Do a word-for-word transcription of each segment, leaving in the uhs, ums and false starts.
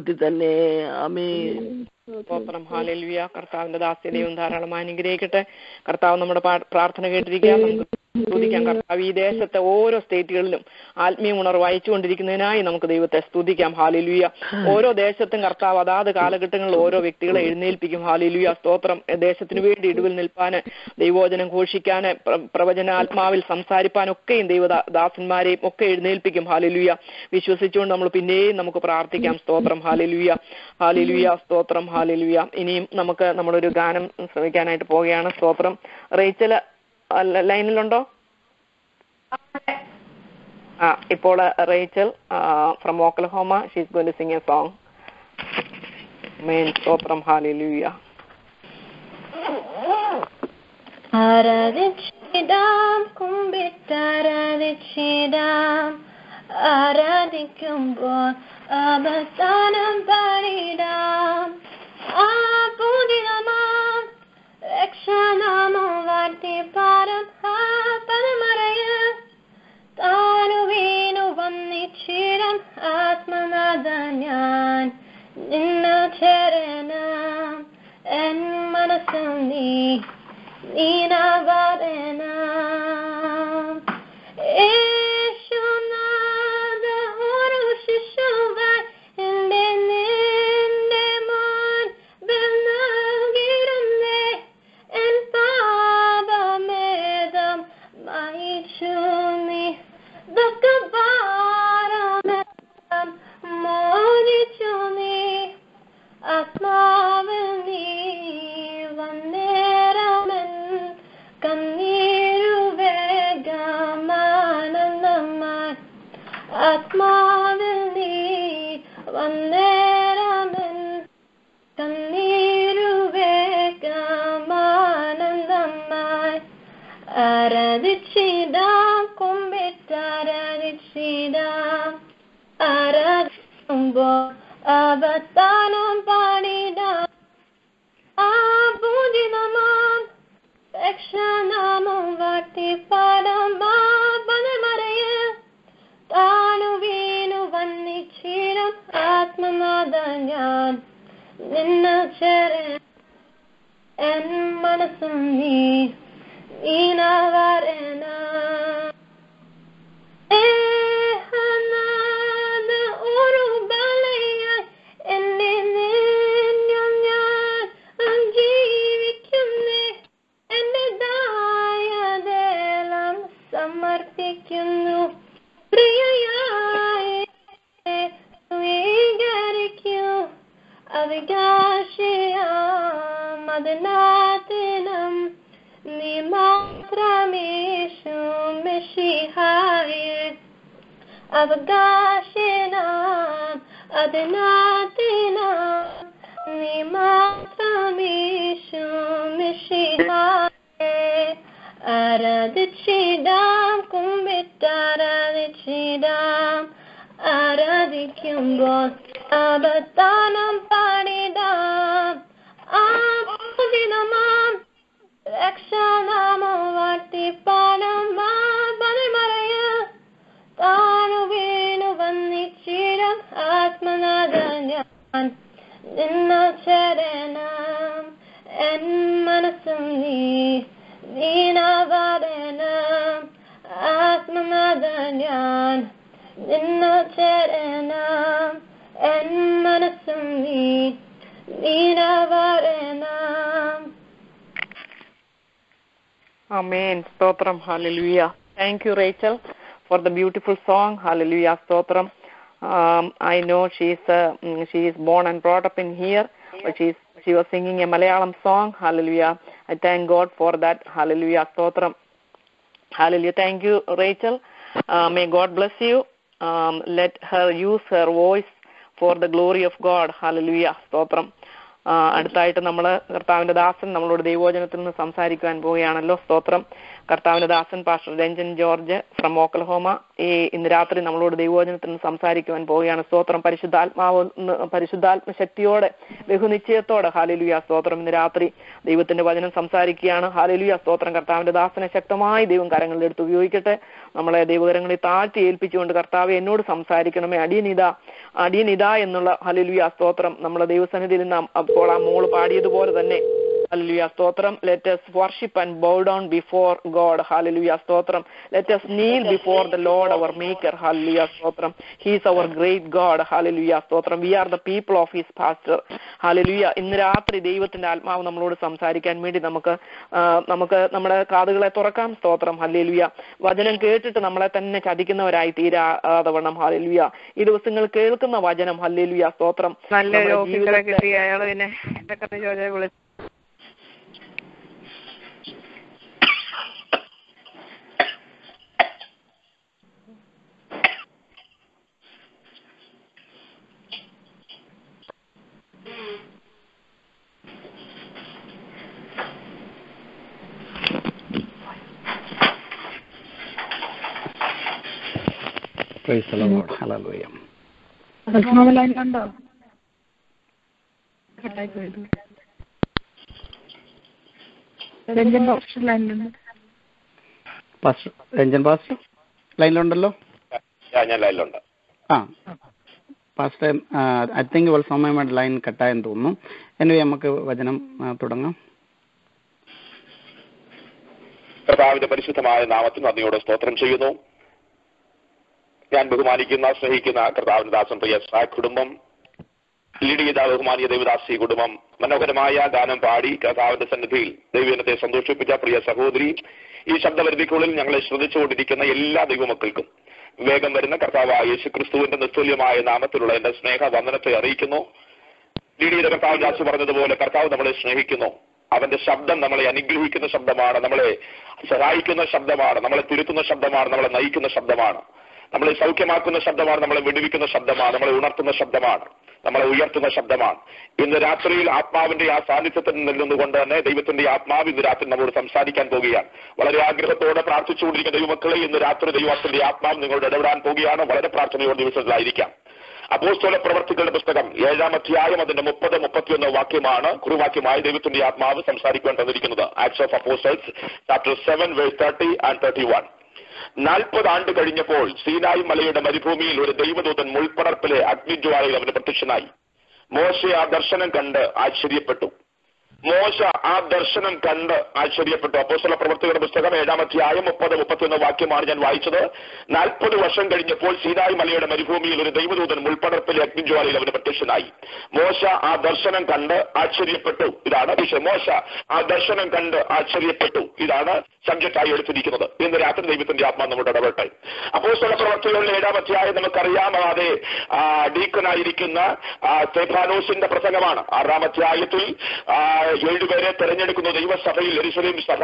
നാമത്തിൽ തന്നെ. ആമേൻ. സ്തോത്രം. ഹല്ലേലൂയ. കർത്താവിന്റെ ദാസ്യതയും ധാരാളം അനുഗ്രഹിക്കട്ടെ. കർത്താവ് നമ്മുടെ പ്രാർത്ഥന കേട്ടിരിക്കുക. നമുക്ക് സ്തുതിക്കാം. കർത്താവ് ഈ ദേശത്തെ ഓരോ സ്റ്റേറ്റുകളിലും ആത്മീയ ഉണർവ് അയച്ചുകൊണ്ടിരിക്കുന്നതിനായി നമുക്ക് ദൈവത്തെ സ്തുതിക്കാം. ഹല്ലേലൂയ. ഓരോ ദേശത്തും കർത്താവ് അതാത് കാലഘട്ടങ്ങളിൽ ഓരോ വ്യക്തികളെ എഴുന്നേൽപ്പിക്കും. ഹല്ലേലൂയ. സ്തോത്രം. ദേശത്തിന് വേണ്ടി ഇടിവിൽ നിൽപ്പാന്, ദൈവവചനം ഘോഷിക്കാന്, പ്രവചനാത്മാവിൽ സംസാരിപ്പാനൊക്കെയും ദൈവദാസന്മാരെയും ഒക്കെ എഴുന്നേൽപ്പിക്കും. ഹല്ലേലൂയ. വിശ്വസിച്ചുകൊണ്ട് നമ്മൾ പിന്നെയും നമുക്ക് പ്രാർത്ഥിക്കാം. സ്തോത്രം. ഹല്ലേലൂയ. ഹല്ലേലൂയ. സ്തോത്രം. ഹല്ലേലൂയ. ഇനിയും നമുക്ക് നമ്മളൊരു ഗാനം ശ്രമിക്കാനായിട്ട് പോവുകയാണ്. സ്തോത്രം. റേച്ചല് ലൈനിലുണ്ടോ? ആ ഇപ്പോൾ Rachel from Oklahoma, she is going to sing a song. Amen. സ്തോത്രം. ഹല്ലേലൂയ. ആരാധിച്ചിടാം, കുമ്പിട്ടാരാധിച്ചിടാം, ആരാധിക്കുമ്പോൾ അവസാനം പാടിടാം. ആ പൂജിതമാം രക്ഷനാമം വാഴ്ത്തിപ്പാടും ആ പദമറയിൽ താനു വീണു വന്നിച്ചിടും ആത്മനാഥ ഞാൻ. നിന്ന ചേരണം എൻ മനസ്സും നീ നീനവരണം. ആരാധിച്ചിടാം, കുമ്പിട്ടാരാധിച്ചിടാം, ആരാധിക്കുമ്പോൾ അവസാനം പാടിടാം. ആ പൂജിതമാം രക്ഷനാമം വാഴ്ത്തിപ്പാടും ആ പദമറയിൽ താനു വീണു വന്നിച്ചിടും ആത്മനാഥ ഞാൻ. നിന്ന ചേരണം എൻ മനസ്സും നീ നീനവരണം. ഏഹനാഥ ഒരു ബലിയായി എന്നെ നിന്നിൽ ഞാൻ ജീവിക്കുന്നേ. എന്റേതായതെല്ലാം സമർപ്പിക്കുന്നു. പ്രിയയായി സ്വീകരിക്കൂ. അവകാശയാം അതിനാത്തിനം നീ മാത്രമേശു മെശിഹായേ. അവകാശനാം അതിനാത്തിനം നീ മാത്രമേശു മെശിഹായേ. ആരാധിച്ചിടാം, കുമ്പിട്ടാരാധിച്ചിടാം, ആരാധിക്കുമ്പോൾ അവസാനം പാടിടാം. ആ പൂജിതമാം രക്ഷനാമം വാഴ്ത്തിപ്പാടും ആ പദമറയിൽ താനു വീണു വന്നിച്ചിടും ആത്മനാഥ ഞാൻ. നിന്ന ചേരണം എൻ മനസ്സും നീ നീനവരണം. ആത്മനാഥ ഞാൻ. നിന്ന ചേരണം എൻ മനസ്സും നീ നീനവരണം. Amen. Stotram. Hallelujah. Thank you, Rachel, for the beautiful song. Hallelujah. Stotram. Um, I know she's uh, she is born and brought up in here, but she's she was singing a Malayalam song. Hallelujah. I thank God for that. Hallelujah. Stotram. Hallelujah. Thank you, Rachel. Uh, may God bless you. Um, let her use her voice for the glory of God. Hallelujah. Stotram. അടുത്തായിട്ട് നമ്മൾ കർത്താവിന്റെ ദാസൻ നമ്മളോട് ദൈവവചനത്തിൽ നിന്ന് സംസാരിക്കുവാൻ പോവുകയാണല്ലോ. സ്തോത്രം. കർത്താവിന്റെ ദാസൻ pastor Ranjan George from Oklahoma ഈ ഇന്ന് രാത്രി നമ്മളോട് ദൈവവചനത്തിൽ നിന്ന് സംസാരിക്കുവാൻ പോവുകയാണ്. സ്തോത്രം. പരിശുദ്ധാത്മാവ് പരിശുദ്ധാത്മ ശക്തിയോടെ ബഹുനിശ്ചയത്തോടെ ഹല്ലേലൂയ സ്തോത്രം ഇന്ന് രാത്രി ദൈവത്തിന്റെ വചനം സംസാരിക്കുകയാണ്. ഹല്ലേലൂയ സ്തോത്രം. കർത്താവിന്റെ ദാസനെ ശക്തമായി ദൈവം കരങ്ങളിലെടുത്ത് ഉപയോഗിക്കട്ടെ. നമ്മളെ ദൈവകരങ്ങളിൽ താഴ്ത്തി ഏൽപ്പിച്ചുകൊണ്ട് കർത്താവ് എന്നോട് സംസാരിക്കണമേ, അടിയനിതാ അടിയനിതാ എന്നുള്ള ഹല്ലേലൂയ സ്തോത്രം നമ്മളെ ദൈവസന്നിധിയിൽ നിന്ന് അപ്പോൾ ആ മോള് പാടിയതുപോലെ തന്നെ ഹല്ലേലൂയ സ്തോത്രം. Let us worship and bow down before God. Hallelujah സ്തോത്രം. Let us kneel before the Lord our maker. Hallelujah സ്തോത്രം. He is our great God. Hallelujah സ്തോത്രം. We are the people of his pasture. Hallelujah. ഇന്ന് രാത്രി ദൈവത്തിന്റെ ആത്മാവ് നമ്മളോട് സംസാരിക്കാൻ വേണ്ടി നമുക്ക് നമുക്ക് നമ്മുടെ കാതുകളെ തുറക്കാം. സ്തോത്രം. ഹല്ലേലൂയ. വചനം കേട്ടിട്ട് നമ്മളെ തന്നെ ചതിക്കുന്നവരായി തീരാതെ വണ്ണം ഹല്ലേലൂയ ഈ ദിവസങ്ങൾ കേൾക്കുന്ന വചനം ഹല്ലേലൂയ സ്തോത്രം. നല്ലൊരു ഓഫീസറെ കിട്ടി. അയാൾ പിന്നെ വിളിച്ചു Praise the Lord. Hallelujah. ലൈനിലുണ്ടോ? രഞ്ജൻ പാസ്റ്റർ ലൈനിലുണ്ട്. പാസ്റ്റർ രഞ്ജൻ പാസ്റ്റർ ലൈനിലുണ്ടല്ലോ. ഞാൻ ലൈനിലുണ്ട്. ആ പാസ്റ്റർ ഐ തിങ്ക് ഇപ്പോൾ സമയമായിട്ട് ലൈൻ കട്ടായെന്ന് തോന്നുന്നു. എനിവേ നമുക്ക് വചനം തുടങ്ങാം. കർത്താവിന്റെ പരിശുദ്ധമായ നാമത്തിൽ നന്ദിയോടെ സ്തോത്രം ചെയ്യുന്നു. ഞാൻ ബഹുമാനിക്കുന്ന സ്നേഹിക്കുന്ന കർത്താവിന്റെ ദാസൻ പ്രിയ സായ് കുടുംബം, ലീഡ് ചെയ്ത ബഹുമാനിയ ദേവദാസി കുടുംബം, മനോഹരമായ ഗാനം പാടി കർത്താവിന്റെ സന്നിധിയിൽ ദൈവജനത്തെ സന്തോഷിപ്പിച്ച പ്രിയ സഹോദരി, ഈ ശബ്ദപരിധിക്കുള്ളിൽ ഞങ്ങളെ ശ്രദ്ധിച്ചുകൊണ്ടിരിക്കുന്ന എല്ലാ ദൈവമക്കൾക്കും വേഗം വരുന്ന കർത്താവായ യേശു ക്രിസ്തുവിന്റെ നിസ്തുല്യമായ നാമത്തിലുള്ള എന്റെ സ്നേഹ വന്ദനത്തെ അറിയിക്കുന്നു. ലീഡ് ചെയ്ത കർത്താവ് ദാസ് പറഞ്ഞതുപോലെ കർത്താവ് നമ്മളെ സ്നേഹിക്കുന്നു. അവന്റെ ശബ്ദം നമ്മളെ അനുഗ്രഹിക്കുന്ന ശബ്ദമാണ്, നമ്മളെ സഹായിക്കുന്ന ശബ്ദമാണ്, നമ്മളെ തിരുത്തുന്ന ശബ്ദമാണ്, നമ്മളെ നയിക്കുന്ന ശബ്ദമാണ്, നമ്മളെ സൗഖ്യമാക്കുന്ന ശബ്ദമാണ്, നമ്മളെ വിടുവിക്കുന്ന ശബ്ദമാണ്, നമ്മളെ ഉണർത്തുന്ന ശബ്ദമാണ്, നമ്മളെ ഉയർത്തുന്ന ശബ്ദമാണ്. ഇന്ന് രാത്രിയിൽ ആത്മാവിന്റെ ആ സാന്നിധ്യത്തിൽ നിന്നുകൊണ്ട് തന്നെ ദൈവത്തിന്റെ ആത്മാവ് ഇന്ന് രാത്രി നമ്മളോട് സംസാരിക്കാൻ പോവുകയാണ്. വളരെ ആഗ്രഹത്തോടെ പ്രാർത്ഥിച്ചുകൊണ്ടിരിക്കുന്ന ദൈവമക്കളെ ഇന്ന് രാത്രി ദൈവത്തിന്റെ ആത്മാവ് നിങ്ങളോട് ഇടപെടാൻ പോവുകയാണ്. വളരെ പ്രാർത്ഥനയോടെ ദിവസത്തിലായിരിക്കാം. അപ്പോസ്തല പ്രവർത്തികളുടെ പുസ്തകം ഏഴാം അധ്യായം അതിന്റെ മുപ്പത് മുപ്പത്തിയൊന്ന് വാക്യമാണ് കുറുവാക്യമായി ദൈവത്തിന്റെ ആത്മാവ് സംസാരിക്കാൻ തന്നിരിക്കുന്നത്. Acts of Apostles chapter seven verse thirty and thirty one. നാൽപ്പത് ആണ്ട് കഴിഞ്ഞപ്പോൾ സീനായി മലയുടെ മരുഭൂമിയിൽ ഒരു ദൈവദൂതൻ മുൾപ്പടർപ്പിലെ അഗ്നിജ്വാലയിൽ അവന് പ്രത്യക്ഷനായി. മോശെ ആ ദർശനം കണ്ട് ആശ്ചര്യപ്പെട്ടു. മോശ ആ ദർശനം കണ്ട് ആശ്ചര്യപ്പെട്ടു. അപ്പോസ്തല പ്രവർത്തികളുടെ പുസ്തകം ഏഴാം അധ്യായം മുപ്പത് മുപ്പത്തിയൊന്ന് വാക്യമാണ് ഞാൻ വായിച്ചത്. നാൽപ്പത് വർഷം കഴിഞ്ഞപ്പോൾ സീനായി മലയുടെ മരുഭൂമിയിൽ ഒരു ദൈവദൂതൻ മുൾപ്പടർപ്പിലെ അഗ്നിജ്വാലയിൽ അവന് പ്രത്യക്ഷനായി. മോശ ആ ദർശനം കണ്ട് ആശ്ചര്യപ്പെട്ടു. ഇതാണ് വിഷയം. മോശ ആ ദർശനം കണ്ട് ആശ്ചര്യപ്പെട്ടു. ഇതാണ് സബ്ജക്റ്റായി എടുത്തിരിക്കുന്നത്. ഇന്ന് രാത്രി ദൈവത്തിന്റെ ആത്മാ നമ്മുടെ ഇടപെട്ടെ. അപ്പോസ്തല പ്രവർത്തികളുടെ ഏഴാം അധ്യായം നമുക്കറിയാമാതെ ഡീക്കനായിരിക്കുന്ന സ്തെഫാനോസിന്റെ പ്രസംഗമാണ്. ആറാം അധ്യായത്തിൽ ഏഴുപേരെ തെരഞ്ഞെടുക്കുന്ന ദൈവസഭയിൽ യെരുശലേം സഭ,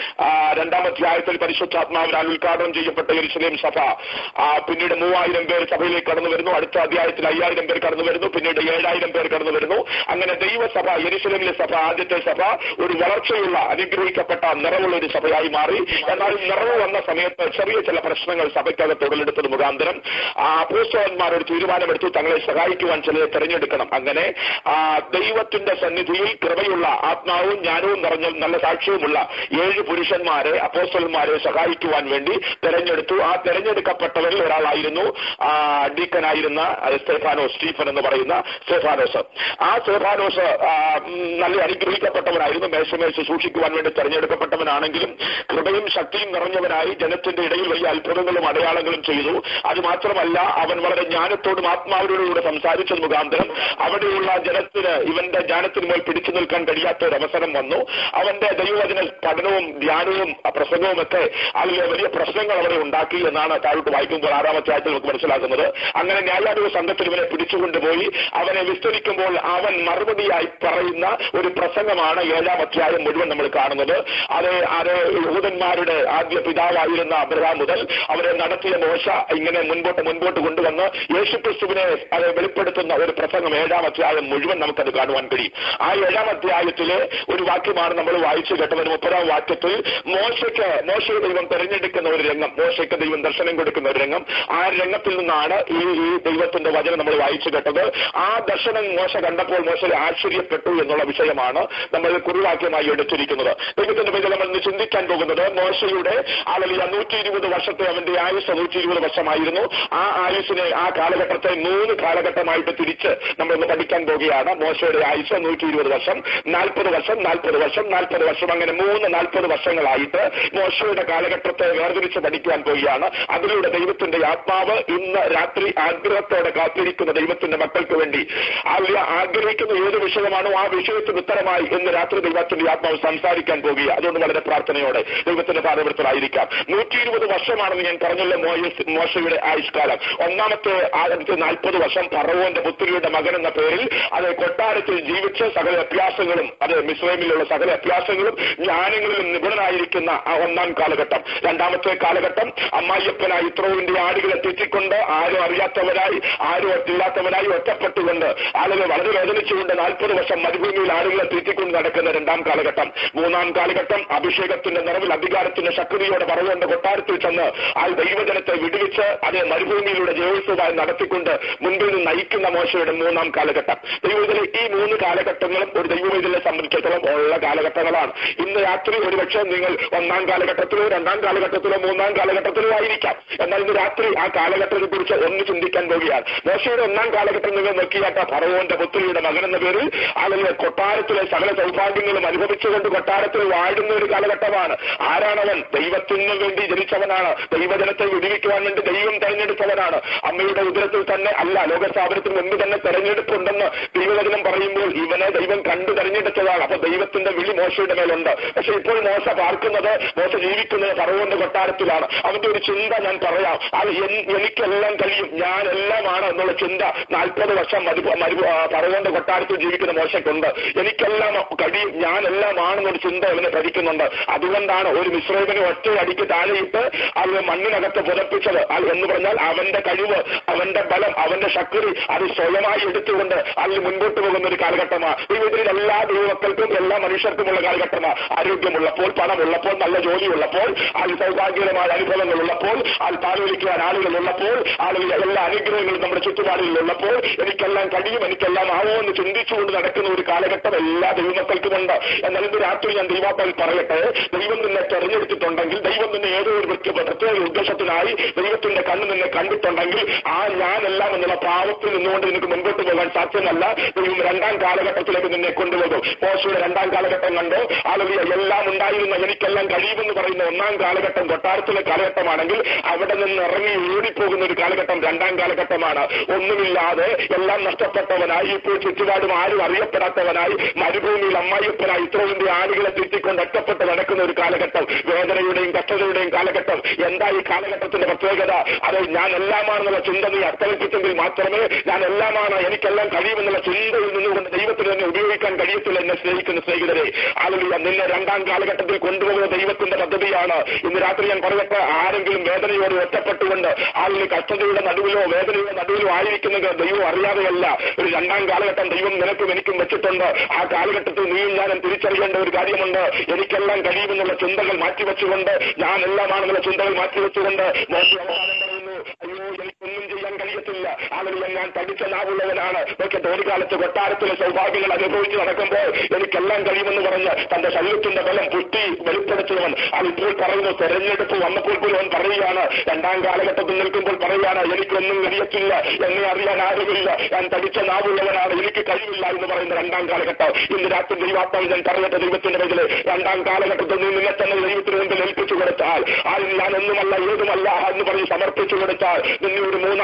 രണ്ടാം അധ്യായത്തിൽ പരിശുദ്ധാത്മാവിനാൽ ഉദ്ഘാടനം ചെയ്യപ്പെട്ട യെരുശലേം സഭ, പിന്നീട് മൂവായിരം പേർ സഭയിലേക്ക് കടന്നു വരുന്നു. അടുത്ത അധ്യായത്തിൽ അയ്യായിരം പേർ കടന്നു വരുന്നു. പിന്നീട് ഏഴായിരം പേർ കടന്നു വരുന്നു. അങ്ങനെ ദൈവസഭ, യെരുശലേമിലെ സഭ, ആദ്യത്തെ സഭ ഒരു വളർച്ചയുള്ള അനുഗ്രഹിക്കപ്പെട്ട നിറവുള്ള ഒരു സഭയായി മാറി. എന്നാൽ നിറവ് വന്ന സമയത്ത് ചെറിയ ചില പ്രശ്നങ്ങൾ സഭയ്ക്കകത്ത് ഉടലെടുത്തത് മുഖാന്തരം അപ്പോസ്തലന്മാർ ഒരു തീരുമാനമെടുത്തു, തങ്ങളെ സഹായിക്കുവാൻ ചിലരെ തെരഞ്ഞെടുക്കണം. അങ്ങനെ ദൈവത്തിന്റെ സന്നിധിയിൽ കൃപയുള്ള ആത്മാവും ജ്ഞാനവും നിറഞ്ഞ നല്ല സാക്ഷ്യവുമുള്ള ഏഴ് പുരുഷന്മാരെ അപ്പോസ്തലന്മാരെ സഹായിക്കുവാൻ വേണ്ടി തെരഞ്ഞെടുത്തു. ആ തെരഞ്ഞെടുക്കപ്പെട്ടവരിൽ ഒരാളായിരുന്നു ഡീക്കനായിരുന്ന സ്തെഫാനോസ്, സ്റ്റീഫൻ എന്ന് പറയുന്ന സ്തെഫാനോസ്. ആ സ്തെഫാനോസ് നല്ല അനുഗ്രഹിക്കപ്പെട്ടവനായിരുന്നു. മേശമേശ സൂക്ഷിക്കുവാൻ വേണ്ടി തെരഞ്ഞെടുക്കപ്പെട്ടവനാണെങ്കിലും കൃപയും ശക്തിയും നിറഞ്ഞവനായി ജനത്തിന്റെ ഇടയിൽ വലിയ അത്ഭുതങ്ങളും അടയാളങ്ങളും ചെയ്തു. അത് മാത്രമല്ല, അവൻ വളരെ ജ്ഞാനത്തോടും ആത്മാവിനോടുകൂടെ സംസാരിച്ചത് മുഖാന്തരം അവിടെയുള്ള ജനത്തിന് ഇവന്റെ ജ്ഞാനത്തിന് മേൽ പിടിച്ചു നിൽക്കാൻ കഴിയും കഴിയാത്ത ഒരു അവസരം വന്നു. അവന്റെ ദൈവവചന പഠനവും ധ്യാനവും പ്രസംഗവും ഒക്കെ അതിൽ വലിയ പ്രശ്നങ്ങൾ അവിടെ ഉണ്ടാക്കി എന്നാണ് താഴോട്ട് വായിക്കുമ്പോൾ ആറാമത്തെ ആഴ്ച നമുക്ക് മനസ്സിലാക്കുന്നത്. അങ്ങനെ ന്യായാധിപ സംഘത്തിൽ ഇവനെ പിടിച്ചുകൊണ്ടുപോയി അവനെ വിസ്തരിക്കുമ്പോൾ അവൻ മറുപടിയായി പറയുന്ന ഒരു പ്രസംഗമാണ് ഏഴാം അധ്യായം മുഴുവൻ നമ്മൾ കാണുന്നത്. അത് അത് യഹൂദന്മാരുടെ ആദ്യ പിതാവായിരുന്ന അബ്രഹാം മുതൽ അവരെ നടത്തിയ മോശ ഇങ്ങനെ മുൻപോട്ട് മുൻപോട്ട് കൊണ്ടുവന്ന് യേശുക്രിസ്തുവിനെ അത് വെളിപ്പെടുത്തുന്ന ഒരു പ്രസംഗം ഏഴാം അധ്യായം മുഴുവൻ നമുക്കത് കാണുവാൻ കഴിയും. ആ ഏഴാം അധ്യായത്തിലെ ഒരു വാക്യമാണ് നമ്മൾ വായിച്ചു കേട്ടത്. മുപ്പതാം വാക്യത്തിൽ മോശയ്ക്ക് മോശയെ ദൈവം തെരഞ്ഞെടുക്കുന്ന ഒരു രംഗം, മോശയ്ക്ക് ദൈവം ദർശനം കൊടുക്കുന്ന ഒരു രംഗം, ആ രംഗത്തിൽ നിന്നാണ് ഈ ഈ ദൈവത്തിന്റെ വചനം നമ്മൾ വായിച്ചു കേട്ടത്. ആ ദർശനം മോശ കണ്ടപ്പോൾ മോശ ആശ്ചര്യപ്പെട്ടു എന്നുള്ള വിഷയമാണ് നമ്മൾ കുറിവാക്യമായി എടുത്തിരിക്കുന്നത്. ദൈവത്തിന്റെ പേരിൽ നമ്മൾ ഇന്ന് ചിന്തിക്കാൻ പോകുന്നത് മോശയുടെ അല്ലെങ്കിൽ നൂറ്റി ഇരുപത് വർഷത്തെ അവന്റെ ആയുസ് നൂറ്റി ഇരുപത് വർഷമായിരുന്നു. ആ ആയുസിനെ ആ കാലഘട്ടത്തെ മൂന്ന് കാലഘട്ടമായിട്ട് തിരിച്ച് നമ്മളിന്ന് പഠിക്കാൻ പോകുകയാണ്. മോശയുടെ ആയുസ് നൂറ്റി ഇരുപത് വർഷം, നാൽപ്പത് വർഷം, നാൽപ്പത് വർഷം, നാൽപ്പത് വർഷം, അങ്ങനെ മൂന്ന് നാൽപ്പത് വർഷങ്ങളായിട്ട് മോശയുടെ കാലഘട്ടത്തെ വേർതിരിച്ച് പഠിക്കുവാൻ പോവുകയാണ്. അതിലൂടെ ദൈവത്തിന്റെ ആത്മാവ് ഇന്ന് രാത്രി ആഗ്രഹത്തോടെ കാത്തിരിക്കുന്ന ദൈവത്തിന്റെ മക്കൾക്ക് വേണ്ടി അവർ ആഗ്രഹിക്കുന്ന ഏത് വിഷയമാണോ ആ വിഷയത്തിന് ഉത്തരമായി ഇന്ന് രാത്രി ദൈവത്തിന്റെ ആത്മാവ് സംസാരിക്കാൻ പോകുക. അതുകൊണ്ട് വളരെ പ്രാർത്ഥനയോടെ ദൈവത്തിന്റെ പാദവൃത്തരായിരിക്കാം. നൂറ്റി ഇരുപത് വർഷമാണെന്ന് ഞാൻ പറഞ്ഞല്ലോ മോശയുടെ ആയുഷ്കാലം. ഒന്നാമത്തെ ആദ്യത്തെ നാൽപ്പത് വർഷം ഫറവോന്റെ പുത്രിയുടെ മകൻ എന്ന പേരിൽ അത് കൊട്ടാരത്തിൽ ജീവിച്ച് സകല അഭ്യാസങ്ങളും അത് മിസ്രൈമിലുള്ള സകല അഭ്യാസങ്ങളും ജ്ഞാനങ്ങളിലും നിപുണനായിരിക്കുന്ന ആ ഒന്നാം കാലഘട്ടം. രണ്ടാമത്തെ കാലഘട്ടം അമ്മായിയപ്പനായി ഇത്രോവിന്റെ ആടുകളെ തെറ്റിക്കൊണ്ട് ആരും അറിയാത്തവരായി ആരും ഇല്ലാത്തവനായി ഒറ്റപ്പെട്ടുകൊണ്ട് ആളുകൾ വളരെ വേദനിച്ചുകൊണ്ട് നാൽപ്പത് വർഷം മരുഭൂമിയിൽ ആളുകളെ തെറ്റിക്കൊണ്ട് നടക്കുന്ന രണ്ടാം കാലഘട്ടം. മൂന്നാം കാലഘട്ടം അഭിഷേകത്തിന്റെ നിറവിൽ അധികാരത്തിന്റെ ശക്തിയോടെ പറവുകൊണ്ട് കൊട്ടാരത്തിൽ ചെന്ന് ആ ദൈവജനത്തെ വിടുവിച്ച് അതേ മരുഭൂമിയിലൂടെ ജയോത്സവമായി നടത്തിക്കൊണ്ട് മുൻപിൽ നിന്ന് നയിക്കുന്ന മോശയുടെ മൂന്നാം കാലഘട്ടം. ദൈവത്തിലെ ഈ മൂന്ന് കാലഘട്ടങ്ങളും ഒരു ദൈവവേദിയെ സംബന്ധിച്ചിടത്തോളം ഉള്ള കാലഘട്ടങ്ങളാണ്. ഇന്ന് രാത്രി ഒരുപക്ഷെ നിങ്ങൾ ഒന്നാം കാലഘട്ടത്തിലോ രണ്ടാം കാലഘട്ടത്തിലോ മൂന്നാം കാലഘട്ടത്തിലോ ആയിരിക്കാം. എന്നാൽ ഇന്ന് രാത്രി ആ കാലഘട്ടത്തെ കുറിച്ച് ഒന്ന് ചിന്തിക്കാൻ പോവുകയാണ്. മോശയുടെ ഒന്നാം കാലഘട്ടം നിങ്ങൾ നോക്കിയാട്ട ഫറവോന്റെ പുത്രിയുടെ മകൻ എന്ന പേരിൽ ആളുകൾ കൊട്ടാരത്തിലെ സകല സൗഭാഗ്യങ്ങളും അനുഭവിച്ചുകൊണ്ട് കൊട്ടാരത്തിൽ വാഴുന്ന ഒരു കാലഘട്ടമാണ്. ആരാണവൻ? ദൈവത്തിന് വേണ്ടി ജനിച്ചവനാണ്. ദൈവജനത്തെ വിടുവിക്കുവാൻ വേണ്ടി ദൈവം തെരഞ്ഞെടുത്തവനാണ്. അമ്മയുടെ ഉദരത്തിൽ തന്നെ അല്ല, ലോകസ്ഥാപനത്തിന് മുമ്പ് തന്നെ തെരഞ്ഞെടുപ്പുണ്ടെന്ന് ദൈവവചനം പറയുമ്പോൾ ഇവനെ ദൈവം കണ്ടു തെരഞ്ഞെടുത്തതാണ്. അപ്പൊ ദൈവത്തിന്റെ വിളി മോശയുടെ മേലുണ്ട്. പക്ഷെ ഇപ്പോൾ മോശ പാർക്കുന്നത്, മോശ ജീവിക്കുന്നത് ഫറവോന്റെ കൊട്ടാരത്തിലാണ്. അവന്റെ ഒരു ചിന്ത ഞാൻ പറയാം. അത് എനിക്കെല്ലാം കഴിയും, ഞാൻ എല്ലാമാണ് എന്നുള്ള ചിന്ത നാൽപ്പത് വർഷം മരു ഫറവോന്റെ കൊട്ടാരത്തിൽ ജീവിക്കുന്ന മോശക്കുണ്ട്. എനിക്കെല്ലാം കഴിയും, ഞാൻ എല്ലാമാണെന്നൊരു ചിന്ത അവനെ ഭരിക്കുന്നുണ്ട്. അതുകൊണ്ടാണ് ഒരു മിസ്രൈമിനെ ഒറ്റ അടിക്ക് താഴെയിട്ട് അത് മണ്ണിനകത്ത് പുതപ്പിച്ചത്. എന്ന് പറഞ്ഞാൽ അവന്റെ കഴിവ്, അവന്റെ ബലം, അവന്റെ ശക്തി അത് സ്വയമായി എടുത്തുകൊണ്ട് അതിൽ മുൻപോട്ട് പോകുന്ന ഒരു കാലഘട്ടമാണ്. ദൈവത്തിൽ എല്ലാ ദൈവമക്കൾക്കും എല്ലാ മനുഷ്യർക്കുമുള്ള കാലഘട്ടമാണ്. ആരോഗ്യമുള്ളപ്പോൾ, പണമുള്ളപ്പോൾ, നല്ല ജോലിയുള്ളപ്പോൾ, അതിൽ സൗഭാഗ്യകരമായ അനുഭവങ്ങൾ ഉള്ളപ്പോൾ, അതിൽ പാലുവിളിക്കുവാൻ ആളുകൾ ഉള്ളപ്പോൾ, ആളുകൾ എല്ലാ അനുഗ്രഹങ്ങളും നമ്മുടെ ചുറ്റുപാടുകളിൽ ഉള്ളപ്പോൾ എനിക്കെല്ലാം കഴിയും, എനിക്കെല്ലാം ആവോ എന്ന് ചിന്തിച്ചുകൊണ്ട് നടക്കുന്ന ഒരു കാലഘട്ടം എല്ലാ ദൈവമക്കൾക്കുമുണ്ട്. എന്നാൽ ഇന്ന് രാത്രി ഞാൻ ദൈവാത്മാവിൽ പറയട്ടെ, ദൈവം നിന്നെ തെരഞ്ഞെടുത്തിട്ടുണ്ടെങ്കിൽ, ദൈവം നിന്നെ ഏതോ ഒരു പ്രത്യേക ഉദ്ദേശത്തിനായി ദൈവത്തിന്റെ കണ്ണ് നിന്നെ കണ്ടിട്ടുണ്ടെങ്കിൽ ആ ഞാനെല്ലാം എന്നുള്ള പാവത്തിൽ നിന്നുകൊണ്ട് നിനക്ക് മുൻപോട്ട് പോകാൻ സാധ്യമല്ല. ദൈവം രണ്ടാം കാലഘട്ടത്തിലേക്ക് നിന്നെ കൊണ്ടുപോകും. മോശയുടെ രണ്ടാം കാലഘട്ടം കണ്ടോ, ആളുകൾ എല്ലാം ഉണ്ടായിരുന്ന എനിക്കെല്ലാം കഴിയുമെന്ന് പറയുന്ന ഒന്നാം കാലഘട്ടം കൊട്ടാരത്തിലെ കാലഘട്ടമാണെങ്കിൽ അവിടെ നിന്ന് ഇറങ്ങി ഓടിപ്പോകുന്ന ഒരു കാലഘട്ടം രണ്ടാം കാലഘട്ടമാണ്. ഒന്നുമില്ലാതെ എല്ലാം നഷ്ടപ്പെട്ടവനായി, ഇപ്പോൾ ചുറ്റുപാടും ആരും അറിയപ്പെടാത്തവനായി, മരുഭൂമിയിൽ അമ്മായിയപ്പനായി ഇത്രോവിന്റെ ആളുകളെ തെറ്റിക്കൊണ്ട് ഒറ്റപ്പെട്ട് നടക്കുന്ന ഒരു കാലഘട്ടം, വേദനയുടെയും കഷ്ടതയുടെയും കാലഘട്ടം. എന്താ ഈ കാലഘട്ടത്തിന്റെ പ്രത്യേകത? അത് ഞാൻ എല്ലാമാണെന്നുള്ള ചിന്ത നീ അർത്ഥവെപ്പിച്ചെങ്കിൽ മാത്രമേ ഞാൻ എല്ലാമാണ്, എനിക്കെല്ലാം കഴിയുമെന്നുള്ള ചിന്തയിൽ നിന്നുകൊണ്ട് ദൈവത്തിന് തന്നെ ഉപയോഗിക്കാൻ കഴിയത്തില്ല. എന്നെ സ്നേഹിക്കുന്ന സ്നേഹിതരെ, ആളുകൾ നിന്നെ രണ്ടാം കാലഘട്ടത്തിൽ കൊണ്ടുപോകുന്ന ദൈവത്തിന്റെ പദ്ധതിയാണ്. ഇന്ന് രാത്രി ഞാൻ പറയട്ടെ, ആരെങ്കിലും വേദനയോട് ഒറ്റപ്പെട്ടുകൊണ്ട് ആളുകൾ കഷ്ടതയുടെ നടുവിലോ വേദനയുടെ നടുവിലോ ആയിരിക്കുന്നത് ദൈവം അറിയാതെയല്ല. ഒരു രണ്ടാം കാലഘട്ടം ദൈവം നിനക്കും എനിക്കും വെച്ചിട്ടുണ്ട്. ആ കാലഘട്ടത്തിൽ നീയും ഞാനും തിരിച്ചറിയേണ്ട ഒരു കാര്യമുണ്ട്. എനിക്കെല്ലാം കഴിയുമെന്നുള്ള ചിന്തകൾ മാറ്റിവെച്ചുകൊണ്ട്, ഞാൻ എല്ലാമാണെന്നുള്ള ചിന്തകൾ മാറ്റിവെച്ചുകൊണ്ട് മോശം അവസാനം പറയുന്നു, അയ്യോ എനിക്കൊന്നും ചെയ്യാൻ കഴിയത്തില്ല, ആളുകൾ ഞാൻ പഠിച്ച നാവുള്ളവനാണ്. പക്ഷെ ഒരു കാലത്ത് കൊട്ടാരത്തിലെ സൗഭാഗ്യങ്ങൾ അനുഭവിച്ച് നടക്കുമ്പോൾ എനിക്കെല്ലാം കഴിയുമെന്ന് പറഞ്ഞ് തന്റെ ശരീരത്തിന്റെ ബലം പുഷ്ടി വെളിപ്പെടുത്തിയവൻ അതിപ്പോൾ പറയുന്നു. തെരഞ്ഞെടുപ്പ് വന്നപ്പോൾ പോലും അവൻ പറയുകയാണ്, രണ്ടാം കാലഘട്ടത്തിൽ നിൽക്കുമ്പോൾ പറയുകയാണ്, എനിക്കൊന്നും കഴിയത്തില്ല, എന്നെ അറിയാൻ ആരുമില്ല, ഞാൻ പഠിച്ച നാവുള്ളവനാണ്, എനിക്ക് കഴിവില്ല എന്ന് പറയുന്ന രണ്ടാം കാലഘട്ടം. ഇന്ന് രാത്രി ദൈവാത്മാവ് ഞാൻ പറയട്ടെ, ദൈവത്തിന്റെ പേരില് രണ്ടാം കാലഘട്ടത്തിൽ നീ നിന്നെ തന്നെ ദൈവത്തിന് മുമ്പിൽ ഏൽപ്പിച്ചു കൊടുത്താൽ, ആരും ഞാൻ ഒന്നുമല്ല ഏതുമല്ല എന്ന് പറഞ്ഞ് സമർപ്പിച്ചു കൊടുത്താൽ നിന്നെ ഒരു മൂന്നാം കാലഘട്ടം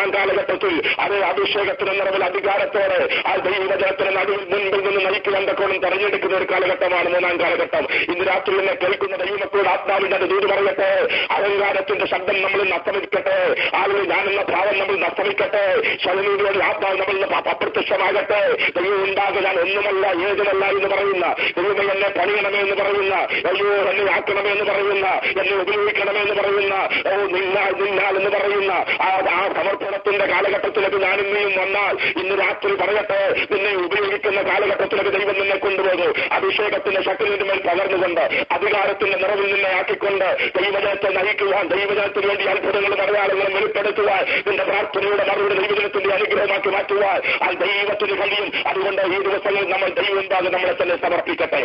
കാലഘട്ടത്തിൽ അത് അഭിഷേകത്തിന് നിറവിൽ അധികാരത്തോടെ ആ ദൈവജനത്തിന് നടുവിൽ മുൻപിൽ നിന്ന് നയിക്കുവാൻ തക്കോളം തെരഞ്ഞെടുക്കുന്ന ഒരു കാലഘട്ടമാണ് മൂന്നാം കാലഘട്ടം. ഇന്ന് രാത്രി എന്നെ കേൾക്കുന്ന ദൈവമക്കളുടെ ആത്മാവിന്റെ അത് ദൂത് പറയട്ടെ. അഹങ്കാരത്തിന്റെ ശബ്ദം നമ്മൾ നഷ്ടമിക്കട്ടെ. ആളുകൾ ഞാനെന്ന ഭാവം നമ്മൾ നഷ്ടമിക്കട്ടെ. ശലനൂരിയുടെ ആത്മാവ് നമ്മൾ അപ്രത്യക്ഷമാകട്ടെ. ദൈവം ഉണ്ടാകുക ഞാൻ ഒന്നുമല്ല ഏതുമല്ല എന്ന് പറയുന്ന, ദൈവമേ എന്നെ പണിയണമേ എന്ന് പറയുന്ന, അയ്യോ എന്നെ ആക്കണമേ എന്ന് പറയുന്ന, എന്നെ ഉപയോഗിക്കണമേ എന്ന് പറയുന്ന, ഓ നിന്നാൽ നിന്നാൽ എന്ന് പറയുന്ന ആ ആ സമർപ്പണത്തിന്റെ കാലഘട്ടത്തിലേക്ക് ഞാൻ ഇന്നും വന്നാൽ ഇന്ന് രാത്രി പറയട്ടെ, നിന്നെ ഉപയോഗിക്കുന്ന കാലഘട്ടത്തിലേക്ക് ദൈവം നിന്നെ കൊണ്ടുപോകും. അഭിഷേകത്തിന്റെ ശക്തിയുടെ മേൽ പകർന്നുകൊണ്ട് അധികാരത്തിന്റെ നിറവിൽ നിന്നെ ആക്കിക്കൊണ്ട് ദൈവജനത്തെ നയിക്കുവാൻ, ദൈവജനത്തിന് വേണ്ടി അത്ഭുതങ്ങളും അടയാളങ്ങളും വെളിപ്പെടുത്തുവാൻ, നിന്റെ പ്രാർത്ഥനയുടെ മറുപടി ദൈവജനത്തിന്റെ അനുഗ്രഹമാക്കി മാറ്റുവാൻ ആ ദൈവത്തിന് കഴിയും. അതുകൊണ്ട് ഈ ദിവസങ്ങളിൽ നമ്മൾ ദൈവം ഉണ്ടാകും നമ്മളെ തന്നെ സമർപ്പിക്കട്ടെ.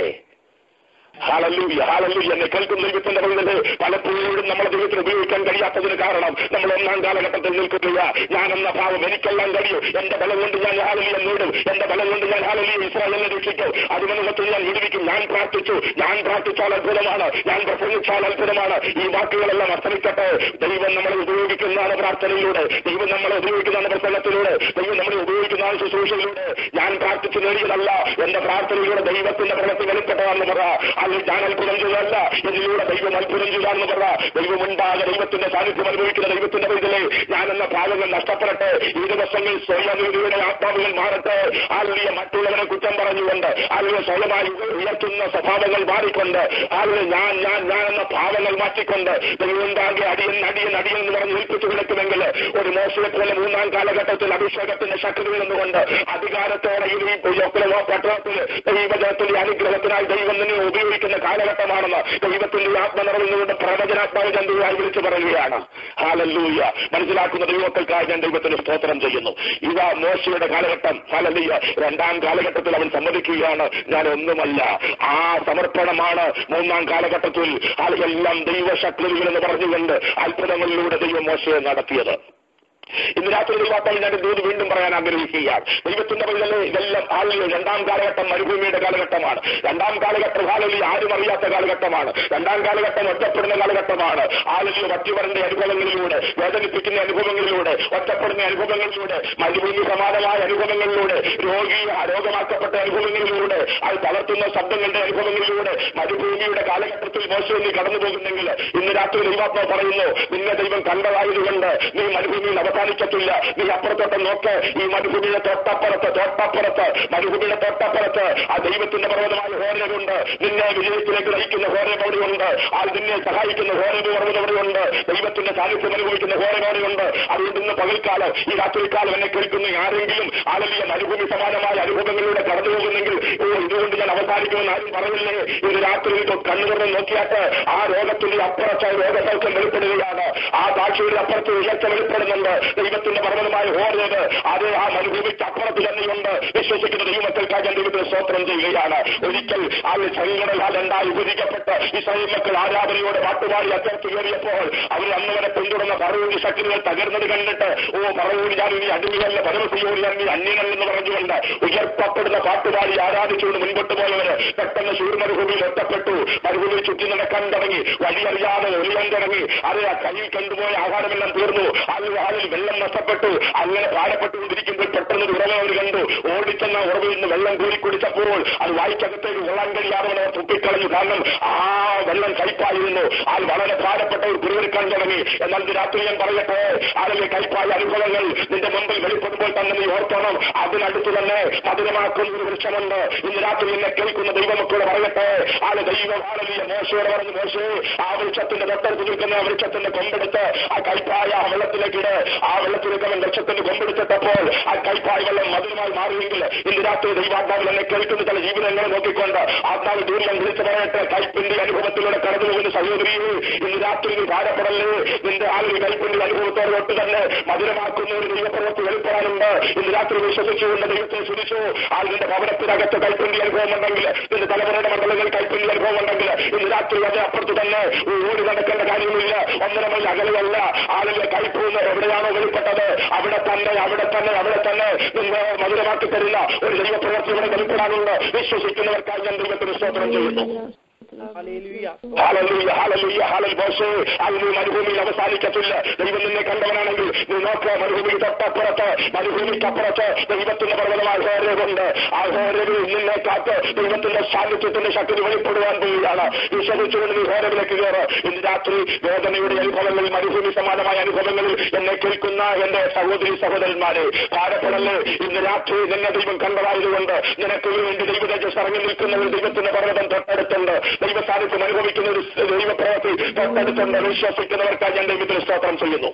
Hallelujah, hallelujah. എന്നെ കേൾക്കുന്ന ദൈവത്തിന്റെ പൈതലേ, പലപ്പോഴും നമ്മളെ ദൈവത്തിന് ഉപയോഗിക്കാൻ കഴിയാത്തതിന് കാരണം നമ്മൾ ഒന്നാം കാലഘട്ടത്തിൽ നിൽക്കുകയില്ല. ഞാനെന്ന ഭാവം എനിക്കെല്ലാം കഴിയും, എന്റെ ബലം കൊണ്ട് ഞാൻ ഹല്ലേലൂയ നേടും, എന്റെ ബലം കൊണ്ട് ഞാൻ ഹല്ലേലൂയ ഇസ്രായേലിനെ രക്ഷിക്കും, അതിമനുഖത്തിൽ ഞാൻ വിടുവിക്കും, ഞാൻ പ്രാർത്ഥിച്ചു, ഞാൻ പ്രാർത്ഥിച്ചാൽ അത്ഭുതമാണ്, ഞാൻ പ്രസംഗിച്ചാൽ അത്ഭുതമാണ്. ഈ വാക്കുകളെല്ലാം അസ്തമിക്കട്ടെ. ദൈവം നമ്മളെ ഉപയോഗിക്കുന്നതാണ് പ്രാർത്ഥനയിലൂടെ, ദൈവം നമ്മളെ ഉപയോഗിക്കുന്നതാണ് പ്രസംഗത്തിലൂടെ, ദൈവം നമ്മളെ ഉപയോഗിക്കുന്നതാണ് ശുശ്രൂഷയിലൂടെ. ഞാൻ പ്രാർത്ഥിച്ചു നേടിയതല്ല, എന്റെ പ്രാർത്ഥനയിലൂടെ ദൈവത്തിന്റെ പ്രവൃത്തി വെളിപ്പെട്ടതാണെന്ന് പറ. അതിൽ ഞാൻ അത്ഭുതം ചെയ്തല്ല, എന്നിലൂടെ ദൈവം അത്ഭുതം ചെയ്താണെന്ന് പറ. ദൈവമുണ്ടാകെ ദൈവത്തിന്റെ സാന്നിധ്യം അനുഭവിക്കുന്ന ദൈവത്തിന്റെ പൈതലേ, ഞാനെന്ന ഭാവങ്ങൾ നഷ്ടപ്പെടട്ടെ. ഈ ദിവസങ്ങളിൽ സ്വയമീതിയുടെ ആത്മാവുകൾ മാറട്ടെ. ആളുകളെ മറ്റുള്ളവരെ കുറ്റം പറഞ്ഞുകൊണ്ട്, ആളുകളെ സ്വയമായി ഉയർത്തുന്ന സ്വഭാവങ്ങൾ മാറിക്കൊണ്ട്, ആളുകൾ ഞാൻ ഞാൻ ഞാൻ എന്ന ഭാവങ്ങൾ മാറ്റിക്കൊണ്ട് ദൈവമുണ്ടാകെ അടിയൻ അടിയൻ അടിയൻ എന്ന് പറഞ്ഞ് ഏൽപ്പിച്ചു വിളിക്കുമെങ്കിൽ ഒരു മോശയെ പോലെ മൂന്നാം കാലഘട്ടത്തിൽ അഭിഷേകത്തിന്റെ ശക്തിയിൽ നിന്നുകൊണ്ട് അധികാരത്തോടെ ഈ പട്ടണത്തിൽ ദൈവജനത്തിന്റെ അനുഗ്രഹത്തിനായി ദൈവം നിന്നെ ഉപയോഗിക്കുന്ന കാലഘട്ടമാണെന്ന് ദൈവത്തിന്റെ ആത്മനിറവിൽ നിന്നുകൊണ്ട് പ്രവചനാത്മാവ് ചന്ദ്രയായി വിളിച്ചു പറയുകയാണ്. ഹല്ലേലൂയ. മനസ്സിലാക്കുന്ന ദൈവങ്ങൾക്കായി ഞാൻ ദൈവത്തിന് സ്തോത്രം ചെയ്യുന്നു. ഇവ മോശയുടെ കാലഘട്ടം. ഹല്ലേലൂയ. രണ്ടാം കാലഘട്ടത്തിൽ അവൻ സമ്മതിക്കുകയാണ്, ഞാൻ ഒന്നുമല്ല. ആ സമർപ്പണമാണ് മൂന്നാം കാലഘട്ടത്തിൽ എല്ലാം ദൈവശക്തികൾ എന്ന് പറഞ്ഞുകൊണ്ട് അത്ഭുതങ്ങളിലൂടെ ദൈവം മോശയെ നടത്തിയത്. ഇന്ന് രാത്രി ദൈവാത്മാവിൽ ഞാൻ ദൂത് വീണ്ടും പറയാൻ ആഗ്രഹിക്കുകയാണ്. ദൈവത്തിന്റെ പൈതലേ, ഇതെല്ലാം ആളുകൾ രണ്ടാം കാലഘട്ടം മരുഭൂമിയുടെ കാലഘട്ടമാണ്. രണ്ടാം കാലഘട്ടം ഹാലലി ആരും അറിയാത്ത കാലഘട്ടമാണ്. രണ്ടാം കാലഘട്ടം ഒറ്റപ്പെടുന്ന കാലഘട്ടമാണ്. ആളുകൾ വറ്റിവരന്റെ അനുഭവങ്ങളിലൂടെ, വേദനിപ്പിക്കുന്ന അനുഭവങ്ങളിലൂടെ, ഒറ്റപ്പെടുന്ന അനുഭവങ്ങളിലൂടെ, മരുഭൂമി സമാനമായ അനുഭവങ്ങളിലൂടെ, രോഗി രോഗമാക്കപ്പെട്ട അനുഭവങ്ങളിലൂടെ, അത് തളർത്തുന്ന ശബ്ദങ്ങളുടെ അനുഭവങ്ങളിലൂടെ മരുഭൂമിയുടെ കാലഘട്ടത്തിൽ മോശം നീ കടന്നു പോകുന്നെങ്കിൽ ഇന്ന് രാത്രി ദൈവാത്മാവ് പറയുന്നു, നിന്നെ ദൈവം കണ്ടതായതുകൊണ്ട് നീ മരുഭൂമിയിൽ അവസാനിക്കത്തില്ല. നീ അപ്പുറത്തോട്ട് നോക്ക്. ഈ മരുഭൂമിയുടെ തൊട്ടപ്പുറത്ത് തൊട്ടപ്പുറത്ത് മരുഭൂമിയുടെ തൊട്ടപ്പുറത്ത് ആ ദൈവത്തിന്റെ പർവ്വതമായ ഹോരേബുണ്ട്. നിന്നെ വിജയത്തിലേക്ക് നയിക്കുന്ന ഹോരേബ് അവിടെയുണ്ട്. ആ നിന്നെ സഹായിക്കുന്ന ഹോരേബ് പർവ്വതം അവിടെയുണ്ട്. ദൈവത്തിന്റെ സാന്നിധ്യം അനുഭവിക്കുന്ന ഹോരേബ് അവിടെയുണ്ട്. അതുകൊണ്ട് ഇന്ന് പകൽക്കാലം, ഈ രാത്രിക്കാലം എന്നെ കേൾക്കുന്ന ആരെങ്കിലും ആളുകളെ മരുഭൂമി സമാനമായ അനുഭവങ്ങളിലൂടെ കടന്നു പോകുന്നെങ്കിൽ, ഓ ഇതുകൊണ്ട് ഞാൻ അവസാനിക്കുമെന്ന് ആരും പറയില്ലേ. ഇത് രാത്രി കണ്ണുകൊണ്ട് നോക്കിയാട്ട് ആ രോഗത്തിന്റെ അപ്പുറത്ത് രോഗസൗഖ്യം വെളിപ്പെടുകയാണ്. ആ സാക്ഷിയുടെ അപ്പുറത്ത് ഉയർച്ച വെളിപ്പെടുന്നുണ്ട്. ദൈവത്തിന്റെ പർവ്വതമായ ഹോരേബ് അത് ആ മരുഭൂമിക്ക് അപ്പുറത്ത് തന്നെയുണ്ട്. വിശ്വസിക്കുന്ന ദൈവമക്കൾക്കായി ഞാൻ ദൈവത്തിന് സ്തോത്രം ചെയ്യുകയാണ്. ഒരിക്കൽ ആ സൈന്യങ്ങളാൽ രണ്ടായി വിഭജിക്കപ്പെട്ട് ഈ സൈന്യമക്കൾ ആരാധനയോടെ പാട്ടുപാടി അച്ചടത്ത് കയറിയപ്പോൾ അവർ അന്ന് വരെ പിന്തുടർന്ന പറവൂരി ശക്തികൾ തകർന്നത് കണ്ടിട്ട്, ഓ പറവൂരി ഞാൻ ഇനി അടിമയല്ല, പരമസിയോട് ഞാൻ ഇനി അന്യനല്ലെന്ന് പറഞ്ഞുകൊണ്ട് ഉയർത്തപ്പെടുന്ന പാട്ടുപാടി ആരാധിച്ചുകൊണ്ട് മുൻപോട്ട് പോയവര് പെട്ടെന്ന് ശൂർമരുഭൂമിയിൽ ഒറ്റപ്പെട്ടു. മരുഭൂമിയിൽ ചുറ്റി നടക്കാൻ തുടങ്ങി. വഴിയറിയാതെ ഒളിയാൻ തുടങ്ങി. അത് ആ കയ്യിൽ കണ്ടുപോയ ആഹാരമെല്ലാം തീർന്നു. അതിൽ ആളിൽ വെള്ളം നഷ്ടപ്പെട്ടു. അങ്ങനെ ഭാരപ്പെട്ടുകൊണ്ടിരിക്കുമ്പോൾ പെട്ടെന്ന് ഉറവ അവർ കണ്ടു. ഓടിച്ചെന്ന ഉറവിൽ നിന്ന് വെള്ളം കൂടി കുടിച്ചപ്പോൾ അത് വായിച്ചകത്തേക്ക് കൊള്ളാൻ കഴിയാതെ അവർ തുപ്പിക്കളഞ്ഞു. കാരണം ആ വെള്ളം കയ്പായിരുന്നു. അത് വളരെ ഭാരപ്പെട്ടവർ കുറിവെടുക്കാൻ തുടങ്ങി. എന്നാൽ രാത്രി ഞാൻ പറയട്ടെ, അതിലെ കയ്പായ അനുഭവങ്ങൾ നിന്റെ മുമ്പിൽ വെളിപ്പെടുമ്പോൾ തന്നെ നീ ഓർക്കണം, അതിനടുത്ത് തന്നെ മധുരമാക്കുന്ന ഒരു വൃക്ഷമുണ്ട്. ഇന്ന് രാത്രി എന്നെ കേൾക്കുന്ന ദൈവമക്കളോട് പറയട്ടെ, ആള് ദൈവം ആളിയ മോശയോട് പറഞ്ഞു, മോശേ ആ വൃക്ഷത്തിന്റെ തൊട്ടടുത്ത് നിൽക്കുന്ന വൃക്ഷത്തിന്റെ കൊമ്പെടുത്ത് ആ കയ്പായ ആ വെള്ളത്തിലേക്കിട്. ആ വെള്ളത്തിലേക്ക് അവൻ വൃക്ഷത്തിന്റെ കൊമ്പെടുത്തിട്ടപ്പോൾ ആ കയ്പായ വെള്ളം മധുരമായി മാറിയെങ്കിൽ ഇന്ന് രാത്രി ദൈവാത്മാവിൽ എന്നെ കേൾക്കുന്ന ചില ജീവിതങ്ങളെ നോക്കിക്കൊണ്ട് ആത്മാവ് ദൂരം വിളിച്ചു പറയട്ടെ, കയ്പിന്റെ അനുഭവത്തിലൂടെ കടന്നു പോകുന്ന സഹോദരിയെ ഇന്ന് രാത്രി നീ ഭാരപ്പെടല്ലേ. നിന്റെ ആളുകൾ കയ്പിന്റെ അനുഭവത്തോടെ തൊട്ട് തന്നെ മധുരമാക്കുന്ന ഒരു ദൈവപ്രവൃത്തി വെളിപ്പെടാനുണ്ട്. ഇന്ന് രാത്രി വിശ്വസിച്ചുകൊണ്ട് ദൈവത്തെ സ്തുതിച്ചു. ആളുകളുടെ ഭവനത്തിനകത്ത് കയ്പിന്റെ അനുഭവം ഉണ്ടെങ്കിൽ, നിന്റെ തലമുറയുടെ മണ്ഡലങ്ങൾ കയ്പിന്റെ അനുഭവം ഉണ്ടെങ്കിൽ ഇന്ന് രാത്രി അതിന് അപ്പുറത്ത് തന്നെ ഓടി നടക്കേണ്ട കാര്യമില്ല. ഒന്നര മൈൽ അകലെയല്ല. ആളുകളെ കയ്പൂന്ന് എവിടെയാണോ വെളിപ്പെട്ടത് അവിടെ തന്നെ അവിടെ തന്നെ അവിടെ തന്നെ നിന്ന് മധുരമാക്കി തരുന്ന ഒരു ദൈവപ്രവൃത്തി ഇവിടെ വെളിപ്പെടാനുണ്ട്. വിശ്വസിക്കുന്നവർക്കായി ഞാൻ ദൈവത്തിന് സ്തോത്രം ചെയ്യുന്നു. ഹല്ലേലൂയ ഹല്ലേലൂയ ഹല്ലേലൂയ ഹല്ലേലൂയ മോശേ അങ്ങ് മരുഭൂമിയിൽ അവസാനിക്കത്തില്ല. ദൈവം നിന്നെ കണ്ടവനാണെങ്കിൽ നീ നോക്ക്, മരുഭൂമിക്ക് തൊട്ടപ്പുറത്ത് മരുഭൂമിക്കപ്പുറത്ത് ദൈവത്തിന്റെ പർവ്വതമായ ഹോരേബുണ്ട്. ആ ഹോരേബിൽ നിന്നെ കാത്ത് ദൈവത്തിന്റെ സാന്നിധ്യത്തിന്റെ ശക്തി വെളിപ്പെടുവാൻ പോവുകയാണ്. വിശ്വസിച്ചുകൊണ്ട് നീ ഹോരേബിലേക്ക് കയറ്. ഇന്ന് രാത്രി വേദനയുടെ അനുഭവങ്ങളിൽ, മരുഭൂമി സമാനമായ അനുഭവങ്ങളിൽ എന്നെ കേൾക്കുന്ന എന്റെ സഹോദരി സഹോദരന്മാരെ, ഭാരപ്പെടല്ലേ. ഇന്ന് രാത്രി നിന്നെ ദൈവം കണ്ടതായതുകൊണ്ട് നിനക്ക് വേണ്ടി ദൈവതേജസ് ഇറങ്ങി നിൽക്കുന്നവർ ദൈവത്തിന്റെ പർവ്വതം തൊട്ടടുത്തുണ്ട്. ദൈവ സാന്നിധ്യം അനുഭവിക്കുന്ന ഒരു ദൈവപ്രവൃത്തി തൊട്ടടുത്തുണ്ട്. വിശ്വസിക്കുന്നവർക്കായി ഞാൻ ദൈവത്തിന് സ്തോത്രം ചെയ്യുന്നു.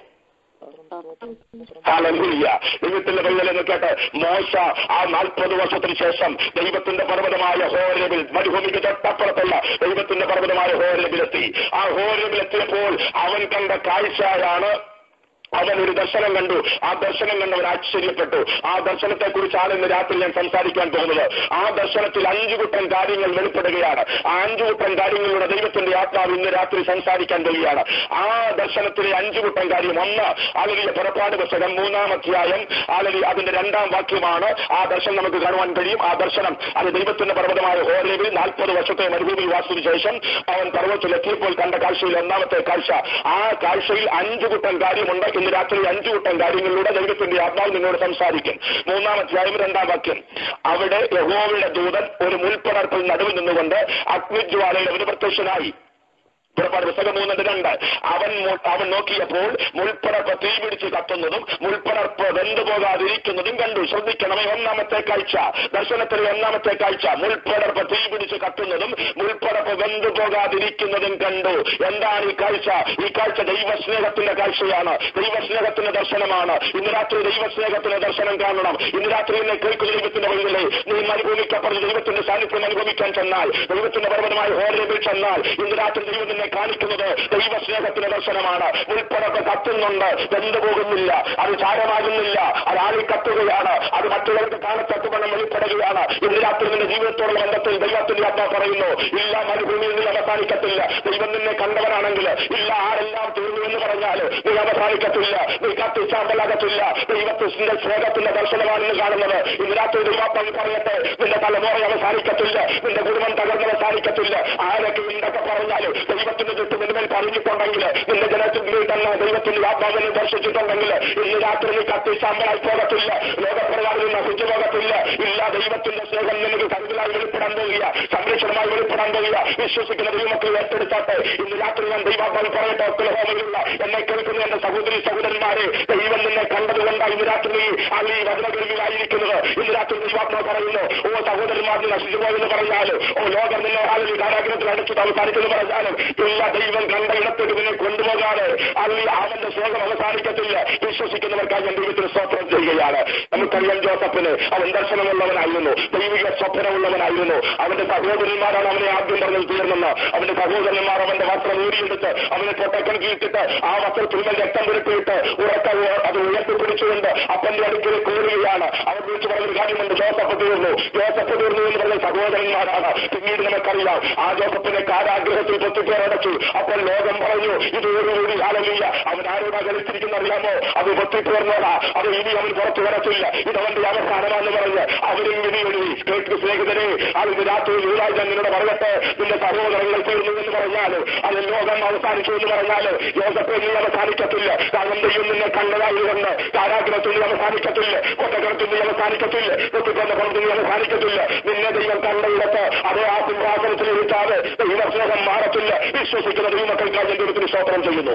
ഹല്ലേലൂയ. ദൈവത്തിന്റെ പൈതലെന്ന് കേട്ട് മോശ ആ നാൽപ്പത് വർഷത്തിന് ശേഷം ദൈവത്തിന്റെ പർവ്വതമായ ഹോരേബിൽ, മരുഭൂമിക്ക് തൊട്ടപ്പുറത്തല്ല, ദൈവത്തിന്റെ പർവ്വതമായ ഹോരേബിലെത്തി. ആ ഹോരേബിലെത്തിയപ്പോൾ അവൻ കണ്ട കാഴ്ചയാണ്, അവൻ ഒരു ദർശനം കണ്ടു. ആ ദർശനം കണ്ടവൻ ആശ്ചര്യപ്പെട്ടു. ആ ദർശനത്തെ കുറിച്ചാണ് ഇന്ന് രാത്രി ഞാൻ സംസാരിക്കാൻ പോകുന്നത്. ആ ദർശനത്തിൽ അഞ്ചു കൂട്ടം കാര്യങ്ങൾ വെളിപ്പെടുകയാണ്. ആ അഞ്ചു കൂട്ടം കാര്യങ്ങളിലൂടെ ദൈവത്തിന്റെ ആത്മാവ് ഇന്ന് രാത്രി സംസാരിക്കാൻ പോവുകയാണ്. ആ ദർശനത്തിലെ അഞ്ചു കൂട്ടം കാര്യം, ഒന്ന് അല്ലെങ്കിൽ പുറപ്പാട് പുസ്തകം മൂന്നാം അധ്യായം അല്ലെങ്കിൽ അതിന്റെ രണ്ടാം വാക്യമാണ്. ആ ദർശനം നമുക്ക് കാണുവാൻ കഴിയും. ആ ദർശനം അത് ദൈവത്തിന്റെ പർവ്വതമായ ഹോരേബിൽ നാൽപ്പത് വർഷത്തെ മരുഭൂമിയിൽ വാസത്തിന് ശേഷം അവൻ പർവ്വതത്തിലെത്തിയപ്പോൾ കണ്ട കാഴ്ചയിൽ ഒന്നാമത്തെ കാഴ്ച. ആ കാഴ്ചയിൽ അഞ്ചു കൂട്ടം കാര്യമുണ്ട്. ഇന്ന് രാത്രി അഞ്ചു കൂട്ടം കാര്യങ്ങളിലൂടെ ദൈവത്തിന്റെ ആത്മാവ് നിങ്ങളോട് സംസാരിക്കും. മൂന്നാം അധ്യായം രണ്ടാം വാക്യം, അവിടെ യഹോവയുടെ ദൂതൻ ഒരു മുൾപ്പടർപ്പിൽ നടുവിൽ നിന്നുകൊണ്ട് അഗ്നിജ്വാലയുടെ ഒരു പ്രത്യക്ഷനായി. പുറപ്പാട് പുസ്തകം മൂന്നിന്റെ രണ്ട്, അവൻ അവൻ നോക്കിയപ്പോൾ മുൾപ്പടർപ്പ് തീ പിടിച്ച് കത്തുന്നതും മുൾപ്പടർപ്പ് വെന്തുപോകാതിരിക്കുന്നതും കണ്ടു. ശ്രദ്ധിക്കണമേ, ഒന്നാമത്തെ കാഴ്ച, ദർശനത്തിലെ ഒന്നാമത്തെ കാഴ്ച, മുൾപ്പടർപ്പ് തീ പിടിച്ച് കത്തുന്നതും മുൾപ്പടർപ്പ് വെന്തുപോകാതിരിക്കുന്നതും കണ്ടു. എന്താണ് ഈ കാഴ്ച? ഈ കാഴ്ച ദൈവസ്നേഹത്തിന്റെ കാഴ്ചയാണ്, ദൈവസ്നേഹത്തിന്റെ ദർശനമാണ്. ഇന്ന് രാത്രി ദൈവസ്നേഹത്തിന്റെ ദർശനം കാണണം. ഇന്ന് രാത്രി എന്നെ കേൾക്കുന്ന ദൈവത്തിന്റെ വഴികളെ, നീ മരുഭൂമിക്കപ്പുറത്ത് ദൈവത്തിന്റെ സാന്നിധ്യം അനുഭവിക്കാൻ ചെന്നാൽ, ദൈവത്തിന്റെ പർവ്വതമായ ഹോരേബിൽ ചെന്നാൽ, ഇന്ന് രാത്രി ദൈവം കാണിക്കുന്നത് ദൈവസ്നേഹത്തിന്റെ ദർശനമാണ്. മുൾപ്പടർപ്പ് കത്തുന്നുണ്ട്, വെന്തുപോകുന്നില്ല, അത് ചാരമാകുന്നില്ല, അത് ആളി കത്തുകയാണ്, അത് മറ്റുള്ളവർക്ക് കാണത്തക്കവണ്ണം വെളിപ്പെടുകയാണ്. ഇന്ന് രാത്രി നിന്റെ ജീവിതത്തോടുള്ള ബന്ധത്തിൽ ദൈവത്തിന്റെ ആത്മാ പറയുന്നു, ഇല്ല, മരുഭൂമിയിൽ നീ അവസാനിക്കത്തില്ല. ദൈവം നിന്നെ കണ്ടവനാണെങ്കിൽ ഇല്ല, ആരെല്ലാം തീർന്നു എന്ന് പറഞ്ഞാൽ നീ അവസാനിക്കത്തില്ല, നീ കത്തിച്ചാമ്പലാകത്തില്ല. ദൈവത്തിന്റെ സ്നേഹത്തിന്റെ ദർശനമാണെന്ന് കാണുന്നത്. ഇന്ന് രാത്രി ദൈവാത്മാവ് പറയട്ടെ, നിന്റെ തലമുറ അവസാനിക്കത്തില്ല, നിന്റെ കുടുംബം തകർന്ന് അവസാനിക്കത്തില്ല. ആരൊക്കെ എന്തൊക്കെ പറഞ്ഞാലും ദൈവത്തിന്റെ ചുറ്റും നിന്മേൽ പറഞ്ഞിട്ടുണ്ടെങ്കിൽ, നിന്റെ ജനത്തിൽ തന്നെ ദൈവത്തിന്റെ ആത്മാവിനെ ദർശിച്ചിട്ടുണ്ടെങ്കിൽ ഇന്ന് രാത്രി നീ കത്തിച്ചാമ്പലായി പോകത്തില്ല, ലോകപ്രകാരം നശിച്ചു പോകത്തില്ല. ഇല്ല, ദൈവത്തിന്റെ സ്നേഹം നിനക്ക് കരുതലായി വെളിപ്പെടാൻ പോവുക, സംരക്ഷണമായി വെളിപ്പെടാൻ പോവുക. വിശ്വസിക്കുന്ന ദൈവമക്കൾ ഏറ്റെടുത്താട്ടെ. ഇന്ന് രാത്രി ഞാൻ ദൈവാത്മാവ് പറയട്ടെ, ഒക്കലഹോമയിലുള്ള എന്നെ കേൾക്കുന്ന എന്റെ സഹോദരി സഹോദരന്മാരെ, ദൈവം നിന്നെ കണ്ടതുകൊണ്ടാണ് ഇന്ന് രാത്രി അങ്ങ് ഈ വചനകേൾവിയിലായിരിക്കുന്നത്. ഇന്ന് രാത്രി ദൈവാത്മാവ് പറയുന്നു, ഓ സഹോദരന്മാർ നശിച്ചു പോയെന്ന് പറഞ്ഞാലും, ഓ ലോകം നിന്നെ ആളുകൾ കാരാഗ്രഹത്തിൽ അടച്ചിട്ട് അവസാനിക്കുന്നു പറഞ്ഞാലും, ഇല്ല, ദൈവം കണ്ട ഇടത്തേക്ക് നിന്നെ കൊണ്ടുപോകാതെ അല്ലെങ്കിൽ അവന്റെ സ്നേഹം അവസാനിക്കത്തില്ല. വിശ്വസിക്കുന്നവർക്കായി ഞാൻ ദൈവത്തിന് സ്തോത്രം ചെയ്യുകയാണ്. നമുക്കറിയാം, ജോസഫിന് അവൻ ദർശനമുള്ളവനായിരുന്നു, ദൈവിക സ്വപ്നമുള്ളവനായിരുന്നു. അവന്റെ സഹോദരന്മാരാണ് അവനെ ആദ്യം പറഞ്ഞത് തീർന്നെന്ന്. അവന്റെ സഹോദരന്മാർ അവന്റെ വസ്ത്രം ഊരിയെടുത്ത് അവനെ പൊട്ടക്കൻ കീഴ്ത്തിട്ട് ആ വസ്ത്രത്തിൽ രക്തം പുരട്ടിയിട്ട് ഉറക്ക അത് ഉയർത്തിപ്പിടിച്ചുകൊണ്ട് അപ്പന്റെ അടുക്കൽ കൂടുകയാണ്. അവർ വിളിച്ചു പറഞ്ഞൊരു കാര്യമുണ്ട്, ജോസഫ് തീർന്നു, ജോസഫ് തീർന്നു എന്ന് പറഞ്ഞ സഹോദരന്മാരാണ്. പിന്നീട് നമുക്കറിയാം, ആ ജോസഫിനെ കാരാഗ്രഹത്തിൽ പൊത്തിപ്പേരടച്ചു. അപ്പോൾ ലോകം പറഞ്ഞു, ഇത് ഓരോടി ഹല്ലേലൂയ, അവൻ ആരോടാ കളിച്ചിരിക്കുന്ന അറിയാമോ, അത് പൊത്തിപ്പേർന്നോടാ, അത് ഇനി അവൻ പുറത്തു വരത്തില്ല, ഇതവന്റെ അവസാനമാണെന്ന് പറഞ്ഞ് അവരും വിധിയെഴുതി. കേട്ടു സ്നേഹിതരെ, അതിന് രാത്രി യൂരാജ് നിന്നോട് പറയട്ടെ, നിന്റെ സഹോദരങ്ങൾ തീർന്നു എന്ന് പറഞ്ഞാലും, അത് ലോകം അവസാനിച്ചു എന്ന് പറഞ്ഞാലും, യോസഫ് നീ അവസാനിക്കത്തില്ല. കാരണം ദൈവം നിന്നെ കണ്ടതായതുകൊണ്ട് കാരാഗ്രഹത്തിൽ നീ അവസാനിക്കത്തില്ല, കൊട്ടകരത്തിൽ നീ അവസാനിക്കത്തില്ല, കൊത്തിക്കൊണ്ട പുറത്ത് നീ അവസാനിക്കത്തില്ല. നിന്നെ ദൈവം കണ്ടയിടത്ത് അതേ ആ സിംഹാസനത്തിൽ ഇരുത്താതെ ദൈവസ്നേഹം മാറത്തില്ല. വിശ്വസിക്കുന്ന ദൈവമക്കൾക്കായി എന്റെ അടുത്തിന് സ്തോത്രം ചെയ്യുന്നു.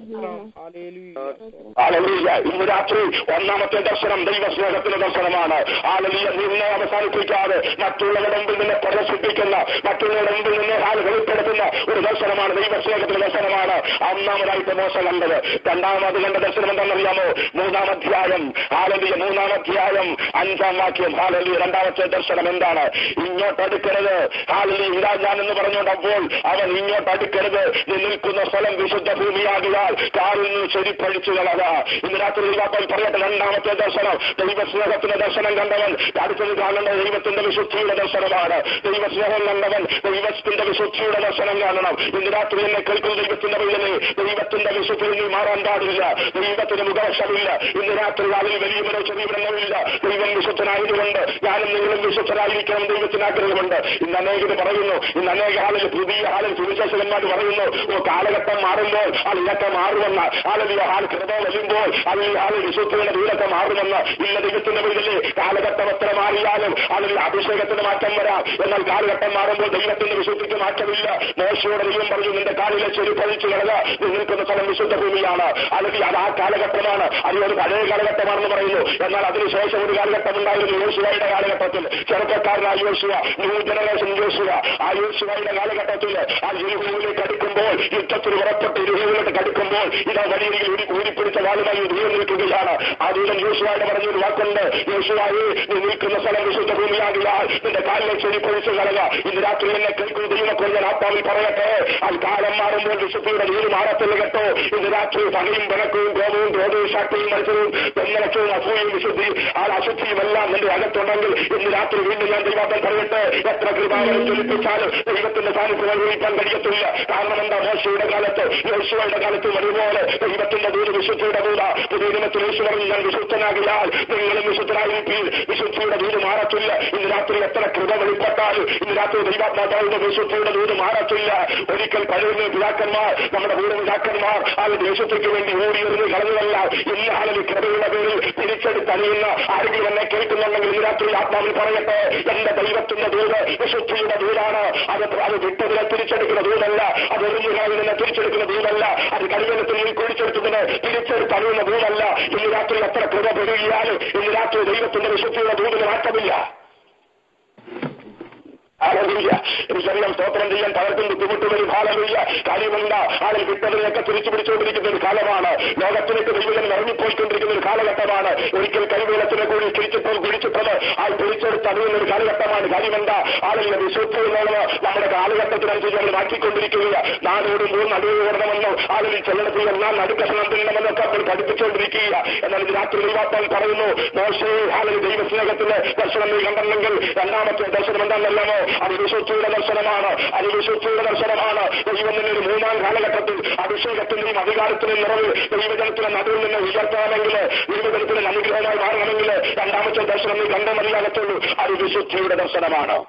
ഹല്ലേലൂയ. ഇന്ന് രാത്രി ഒന്നാമത്തെ ദർശനം ദൈവസ്നേഹത്തിന്റെ ദർശനമാണ്. ഹല്ലേലൂയ. നിന്നെ അവസാനിപ്പിക്കാതെ മറ്റുള്ളവരുടെ മുമ്പിൽ നിന്നെ പ്രദർശിപ്പിക്കുന്ന, മറ്റുള്ളവരുടെ മുമ്പിൽ നിന്നെ ഹാൽ വെളിപ്പെടുത്തുന്ന ഒരു ദർശനമാണ്, ദൈവസ്നേഹത്തിന്റെ ദർശനമാണ്. ഒന്നാമതായിട്ട് മോശ കണ്ടത്. രണ്ടാമത് കണ്ട ദർശനം എന്താണെന്നറിയാമോ? മൂന്നാം അധ്യായം, ഹല്ലേലൂയ, മൂന്നാം അധ്യായം അഞ്ചാം വാക്യം. ഹല്ലേലൂയ. രണ്ടാമത്തെ ദർശനം എന്താണ്? ഇങ്ങോട്ട് അടുക്കരുത്, ഹല്ലേലൂയ, ഇതാ ഞാൻ എന്ന് പറഞ്ഞുകൊണ്ട് അപ്പോൾ അവൻ ഇങ്ങോട്ട് അടുക്കരുത്, നീ നിൽക്കുന്ന സ്ഥലം വിശുദ്ധ ഭൂമിയാകുക കൂടിയാൽ കാലിൽ നിന്ന് ചെരിപ്പഴിച്ചു കളക. ഇന്ന് രാത്രി ദൈവാത്മാവ് പറയട്ടെ, രണ്ടാമത്തെ ദർശനം ദൈവസ്നേഹത്തിന്റെ ദർശനം കണ്ടവൻ അടുത്തത് കാണേണ്ട ദൈവത്തിന്റെ വിശുദ്ധിയുടെ ദർശനമാണ്. ദൈവസ്നേഹം കണ്ടവൻ ദൈവത്തിന്റെ വിശുദ്ധിയുടെ ദർശനം കാണണം. ഇന്ന് രാത്രി എന്നെ കേൾക്കുന്ന ദൈവത്തിന്റെ വഴിയിലെ ദൈവത്തിന്റെ വിശുദ്ധിയിൽ നീ മാറാൻ പാടില്ല. ദൈവത്തിന് മുഖവശമില്ല. ഇന്ന് രാത്രി അതിൽ വലിയവരോ ചെറിയവരെന്നോയില്ല. ദൈവം വിശുദ്ധനായതുകൊണ്ട് ഞാനും നിങ്ങളും വിശുദ്ധരായിരിക്കണം ദൈവത്തിന് ആഗ്രഹമുണ്ട്. ഇന്ന് അനേകർ പറയുന്നു, ഇന്ന് അനേക ആളിൽ പുതിയ ആളിൽ സുവിശേഷകന്മാർ പറയുന്നു, ഓ കാലഘട്ടം മാറുമ്പോൾ അത് ഇതൊക്കെ മാറുമെന്ന്. ആളുകൾ ആൾ കൃപ വരുമ്പോൾ അത് ഈ ആൾ വിശുദ്ധിയുടെ ദൂരത്തെ മാറുമെന്ന്. ഇല്ല, ദൈവത്തിന്റെ വഴിയിലെ കാലഘട്ടം എത്ര മാറിയാലും അതിൽ അഭിഷേകത്തിന് മാറ്റം വരാം. എന്നാൽ കാലഘട്ടം മാറുമ്പോൾ ദൈവത്തിന്റെ വിശുദ്ധിക്ക് മാറ്റമില്ല. മോശയോട് ദൈവം പറഞ്ഞു, നിന്റെ കാലിലെ ചെരുപ്പഴിച്ചു കളക, നീ നിൽക്കുന്ന സ്ഥലം വിശുദ്ധ ഭൂമിയാണ്. അല്ലെങ്കിൽ അത് ആ കാലഘട്ടമാണ്, അത് ഒരു പഴയ കാലഘട്ടമാണെന്ന് പറയുന്നു. എന്നാൽ അതിനുശേഷം ഒരു കാലഘട്ടം ഉണ്ടായിരുന്നു, യോശുവയുടെ കാലഘട്ടത്തിൽ. ചെറുപ്പക്കാരനായ യോശുവ, ന്യൂ ജനറേഷൻ യോശുവ. ആ യോശുവയുടെ കാലഘട്ടത്തിൽ ആ യെരിഹോവിലേക്ക് അടുക്കുമ്പോൾ, യുദ്ധത്തിൽ പുറപ്പെട്ട് യെരിഹോവിലേക്ക് കടുക്കുമ്പോൾ ഇതാ വഴിയിൽ ഒരു കൂടിപ്പിടിച്ച വാളുമായി ദൂരം നിൽക്കുകയാണ്. ആ ദൂരം യോശുവയുടെ പറഞ്ഞൊരു വാക്കുണ്ട്, യോശുവയെ നീ നിൽക്കുന്ന സ്ഥലം വിശുദ്ധ ഭൂമിയാകിയാൽ നിന്റെ കാലിലെ ചെരിപ്പൊഴിച്ചു കളക. ഇന്ന് രാത്രി എന്നെ കേൾക്കുന്ന ദൈവമക്കൾ ഞാൻ ആത്മാവിൽ പറയട്ടെ, ആ കാലം മാറുമ്പോൾ വിശുദ്ധിയുടെ നീര് മാറത്തില്ല കേട്ടോ. ഇന്ന് രാത്രി പകയും പിണക്കവും കോപവും ക്രോധവും ശക്തിയും മത്സരവും പെണ്ണലക്ഷവും അസൂയയും വിശുദ്ധി ആ അശുദ്ധിയും എല്ലാം നിന്റെ അകത്തുണ്ടെങ്കിൽ ഇന്ന് രാത്രി വീണ്ടും ഞാൻ ദൈവാത്മാവ് പറയട്ടെ, എത്ര കൃപാവനം ചൊല്ലിപ്പിച്ചാലും ദൈവത്തിന്റെ സാന്നിധ്യം അനുഭവിക്കാൻ കഴിയത്തില്ല. കാരണം എന്താ, മോശയുടെ കാലത്ത് യോശുവയുടെ കാലത്തും അതുപോലെ ദൈവത്തിന്റെ ദൂര് വിശുദ്ധിയുടെ ദൂര. പുതിയ ദിനത്തിൽ യേശു പറഞ്ഞു, ഞാൻ വിശുദ്ധനാകിയാൽ നിങ്ങളും വിശുദ്ധരായിരിക്കും. വിശുദ്ധിയുടെ ദൂര് മാറത്തില്ല. ഇന്ന് രാത്രി എത്ര കൃപ വെളിപ്പെട്ടാലും ഇന്ന് രാത്രി ദൈവാത്മാവിന്റെ വിശുദ്ധിയുടെ ദൂര് മാറത്തില്ല. ഒരിക്കൽ പഴയ പിതാക്കന്മാർ, നമ്മുടെ പൂർവ്വപിതാക്കന്മാർ ആ ദേശത്തേക്ക് വേണ്ടി ഓടിയെറിഞ്ഞ് കളഞ്ഞതല്ല. ഇന്ന് ആളുകൾ കൃപയുടെ പേരിൽ തിരിച്ചെടുത്തണിയുന്ന ആരെങ്കിലും എന്നെ കേൾക്കുന്നുണ്ടെങ്കിൽ ഇന്ന് രാത്രി ആത്മാവിൽ പറയട്ടെ, എന്റെ ദൈവത്തിന്റെ ദൂത് വിശുദ്ധിയുടെ ദൂരാണ്. അത് അത് വിട്ടതിനെ തിരിച്ചെടുക്കുന്ന ദൂതല്ല, അത് എറിഞ്ഞുകാരിൽ നിന്ന് തിരിച്ചെടുക്കുന്ന ദൂതല്ല, അത് കരിവലത്തിൽ നിന്ന് കുഴിച്ചെടുത്തതിന് തിരിച്ചെടുത്തണിയുന്ന ദൂതല്ല. ഇന്ന് രാത്രി എത്ര കൃപ പെരുകിയാലും ഇന്ന് രാത്രി ദൈവത്തിന്റെ വിശുദ്ധിയുടെ ദൂതിന് മാറ്റമില്ല. ഹാലലൂയ. എനിക്കറിയാം, സ്തോത്രം ചെയ്യാൻ പലർക്കും ബുദ്ധിമുട്ടുന്ന ഒരു കാലമില്ല. കാര്യമല്ല, ആളിൽ വിട്ടതിനെയൊക്കെ തിരിച്ചു പിടിച്ചുകൊണ്ടിരിക്കുന്ന ഒരു കാലമാണ്. ലോകത്തിലേക്ക് ദൈവം ഇറങ്ങിപ്പോയിക്കൊണ്ടിരിക്കുന്ന ഒരു കാലഘട്ടമാണ്. ഒരിക്കൽ കൈവേലത്തിനെ കൂടി തിരിച്ചിപ്പോൾ പിടിച്ചിട്ടത് ആൾ പിടിച്ചെടുത്ത് അറിയുന്ന ഒരു കാലഘട്ടമാണ്. കാര്യമെന്ത, ആളിൽ വിശുദ്ധി എന്നുള്ളത് നമ്മുടെ കാലഘട്ടത്തിനനുസരിച്ച് നമ്മൾ മാറ്റിക്കൊണ്ടിരിക്കുക. നാടോടും മൂന്ന് നടുവ് ഓടണമെന്നോ ആളിൽ ചെല്ലത്തിൽ എല്ലാം നടുക്കഷണം തിന്നണമെന്നൊക്കെ നമ്മൾ പഠിപ്പിച്ചുകൊണ്ടിരിക്കുക. എന്നാൽ ഇത് രാത്രി ദൈവാത്മാവ് പറയുന്നു, മോശേ ആളിൽ ദൈവസ്നേഹത്തിന്റെ ദർശനം നീ കണ്ടെങ്കിൽ രണ്ടാമത്തെ ദർശനം എന്താണെന്നല്ലാമോ, അത് വിശുദ്ധിയുടെ ദർശനമാണ്. അത് വിശുദ്ധിയുടെ ദർശനമാണ്. ദൈവം തന്നെ ഒരു മൂന്നാം കാലഘട്ടത്തിൽ അഭിഷേകത്തിന്റെയും അധികാരത്തിന്റെയും നിറവിൽ ദൈവജനത്തിന്റെ നടുവിൽ നിന്ന് ഉയർത്തണമെങ്കിൽ, ദൈവജനത്തിന് അനുഗ്രഹമായി മാറണമെങ്കിൽ രണ്ടാമത്തെ ദർശനം നീ കണ്ടേ മതിയാകത്തുള്ളൂ. അത് വിശുദ്ധിയുടെ ദർശനമാണ്.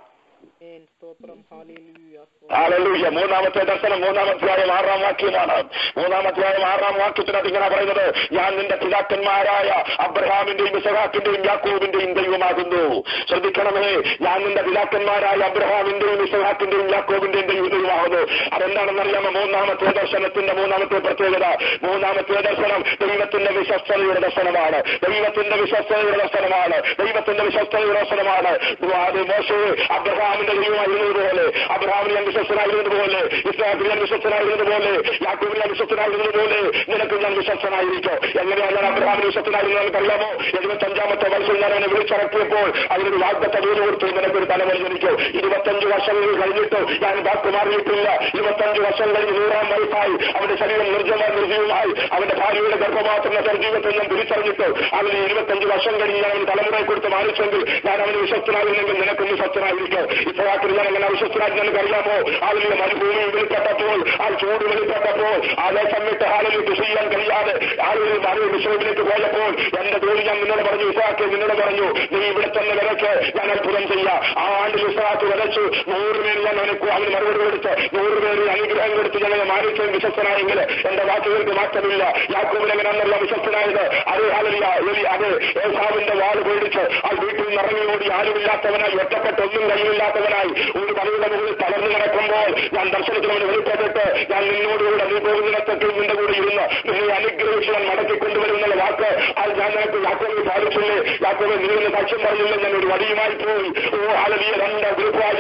ഹല്ലേലൂയ. മൂന്നാമത്തെ ദർശനം മൂന്നാമധ്യായം ആറാം വാക്യമാണ്. മൂന്നാമധ്യായം ആറാം വാക്യത്തിന് അതിങ്ങനെ പറയുന്നത്, ഞാൻ നിന്റെ പിതാക്കന്മാരായ അബ്രഹാമിന്റെയും ഇസഹാക്കിന്റെയും യാക്കോബിന്റെയും ദൈവമാകുന്നു. ശ്രദ്ധിക്കണമേ, ഞാൻ നിന്റെ പിതാക്കന്മാരായ അബ്രഹാമിന്റെയും ഇസഹാക്കിന്റെയും യാക്കോബിന്റെയും ദൈവമാകുന്നു. അതെന്താണെന്നറിയാമോ? മൂന്നാമത്തെ ദർശനത്തിന്റെ മൂന്നാമത്തെ പ്രത്യേകത, മൂന്നാമത്തെ ദർശനം ദൈവത്തിന്റെ വിശ്വസ്തതയുടെ ദർശനമാണ്. ദൈവത്തിന്റെ വിശ്വസ്തതയുടെ ദർശനമാണ്. ദൈവത്തിന്റെ വിശ്വസ്തതയുടെ ദർശനമാണ്. അത് മോശെ അബ്രഹാമിന്റെ ദൈവമായിരുന്നതുപോലെ, അബ്രഹാമിന് ഞാൻ വിശ്വസ്തനായിരുന്നതുപോലെ, ഇസ്ഹാക്കിന് ഞാൻ വിശ്വസ്തനായിരുന്നതുപോലെ, യാക്കോബിന് ഞാൻ വിശ്വസ്തനായിരുന്നതുപോലെ നിനക്ക് ഞാൻ വിശ്വസ്തനായിരിക്കും. എങ്ങനെയാണ് ഞാൻ അബ്രഹാമിന് വിശ്വസ്തനായിരുന്നത് നമുക്കറിയാമോ? എഴുപത്തഞ്ചാമത്തെ വർഷം ഞാൻ അവനെ വിളിച്ചിറക്കിയപ്പോൾ അതിനൊരു വാഗ്ദത്ത ദൂരം കൊടുത്തു, നിനക്കൊരു തലമുറ ജനിക്കും. ഇരുപത്തഞ്ച് വർഷങ്ങൾ കഴിഞ്ഞിട്ട് ഞാൻ വാക്ക് മാറിയിട്ടില്ല. ഇരുപത്തഞ്ച് വർഷം കഴിഞ്ഞ് നൂറാം വയസ്സായി അവന്റെ ശരീരം നിർജ്ജമ നിർജീവമായി അവന്റെ ഭാര്യയുടെ ഗർഭപാത്രത്തിന്റെ സർജീവത്തിൽ ഞാൻ തിരിച്ചറിഞ്ഞിട്ട് അവന് ഇരുപത്തഞ്ച് വർഷം കഴിഞ്ഞ് ഞാൻ അവന് തലമുറയെ കൊടുത്ത് മാനിച്ചെങ്കിൽ ഞാൻ അവന് വിശ്വസ്തനായിരുന്നെങ്കിൽ നിനക്കും വിശ്വസ്തനായിരിക്കും. ഇപ്പോഴാക്കി ഞാൻ അങ്ങനെ വിശ്വസ്തനായി നിനക്കറിയാമോ? ആളിലെ മരുഭൂമി വെളിപ്പെട്ടപ്പോൾ, ആ ചൂട് വെളിപ്പെട്ടപ്പോൾ, അതേ സമയത്ത് ആളിൽ കൃഷി ചെയ്യാൻ കഴിയാതെ ആളുകൾ മറു വിശ്രമത്തിലേക്ക് പോയപ്പോൾ എന്റെ ജോലി ഞാൻ നിന്നോട് പറഞ്ഞു, ഇസാക്ക് നിന്നോട് പറഞ്ഞു, നീ ഇവിടെ തന്നെ വിലക്ക് ഞാൻ അത്ഭുതം ചെയ്യാം. ആ ആണ്ടിൽ ഇസാക്ക് വിലച്ചു നൂറ് പേര് ഞാൻ അവന് അവന് മറുപടി കൊടുത്ത് നൂറ് പേര് അനുഗ്രഹം കൊടുത്ത് ഞങ്ങളെ മാനിക്കാൻ വിശ്വസ്തനായെങ്കിൽ എന്റെ വാക്കുകൾക്ക് മാറ്റമില്ല. യാക്കോബിന് എങ്ങനെയാണല്ലോ വിശ്വസ്തനായത്? അത് ആളില്ല അത് ഏസാവിന്റെ വാൾ പേടിച്ച് ആ വീട്ടിൽ നിറങ്ങിയോടി ആരുമില്ലാത്തവനായി, ഒറ്റപ്പെട്ട് ഒന്നും കയ്യിലില്ലാത്തവനായി ഒരു മലയുടെ മുകളിൽ തളർന്നു കിടക്കുമ്പോൾ ഞാൻ ദർശനത്തിൽ അവന് വെളിപ്പെട്ടിട്ട് ഞാൻ നിന്നോടുകൂടെ നീ പോകുന്നിടത്തൊക്കെ നിന്റെ കൂടെ ഇരുന്ന് നിന്നെ അനുഗ്രഹിച്ച് ഞാൻ മടക്കിക്കൊണ്ടുവരുന്നുള്ള വാക്ക് അത് ഞാൻ നിനക്ക് യാക്കോബിൽ പാലിച്ചില്ലേ? യാക്കോബിൽ നീ സാക്ഷ്യം പറഞ്ഞില്ല, ഞാൻ ഒരു വടിയുമായി പോയി. ഓ ആലവിയ രണ്ട് ഗുരുപ്രാജൻ നടുവിൽ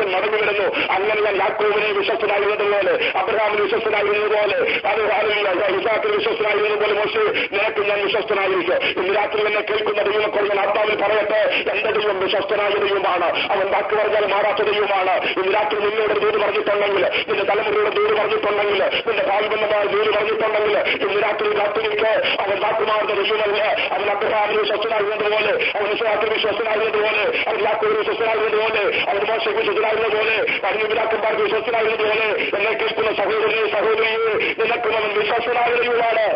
ഇഷ്ടപ്പെടുന്നു. അങ്ങനെ ഞാൻ യാക്കോബിനെ വിശ്വസ്തനായിരുന്നതുപോലെ, അബ്രഹാമിന് വിശ്വസ്തനായിരുന്നതുപോലെ, അത് ഇസാക്കിന് വിശ്വസ്തനായിരുന്നതുപോലെ മോശെ നിനക്ക് ഞാൻ വിശ്വസ്തനായിരിക്കും. ഇന്ന് രാത്രി എന്നെ കേൾക്കുന്ന ദൈവമക്കൾ ഞാൻ ആത്മാവിൽ പറയട്ടെ, എന്റെ ദൈവം വിശ്വസ്തനായ ദൈവമാണ്. അവൻ വാക്ക് പറഞ്ഞാൽ മാറാത്ത ദൈവമാണ്. ഇന്ന് രാത്രി നിന്നോട് ദൂത് പറഞ്ഞിട്ടുണ്ടെങ്കിൽ, നിന്റെ തലമുറയുടെ ദൂത് പറഞ്ഞിട്ടുണ്ടെങ്കിൽ, നിന്റെ ഭാവിബന്ധമായ ദൂത് പറഞ്ഞിട്ടുണ്ടെങ്കിൽ, ഇന്ന് രാത്രി രാത്രിക്ക് അവൻ വാക്കുമാറുന്ന ദൈവമല്ല. അവൻ അബ്രഹാമിന് വിശ്വസ്തനായിരുന്നതുപോലെ, അവൻ ഇസ്ഹാക്കിന് വിശ്വസ്തനായിരുന്നതുപോലെ, അവൻ യാക്കോബിന് വിശ്വസ്തനായിരുന്നതുപോലെ, അവൻ മോശെക്ക് വിശ്വസ്തനായിരുന്നതുപോലെ, അവൻ പിതാക്കന്മാർക്ക് വിശ്വസ്തനായിരുന്നതുപോലെ, എന്നെ കേൾക്കുന്ന സഹോദരനെ സഹോദരിയെ നിനക്കും അവൻ വിശ്വസ്തനായ ദൈവമാണ്.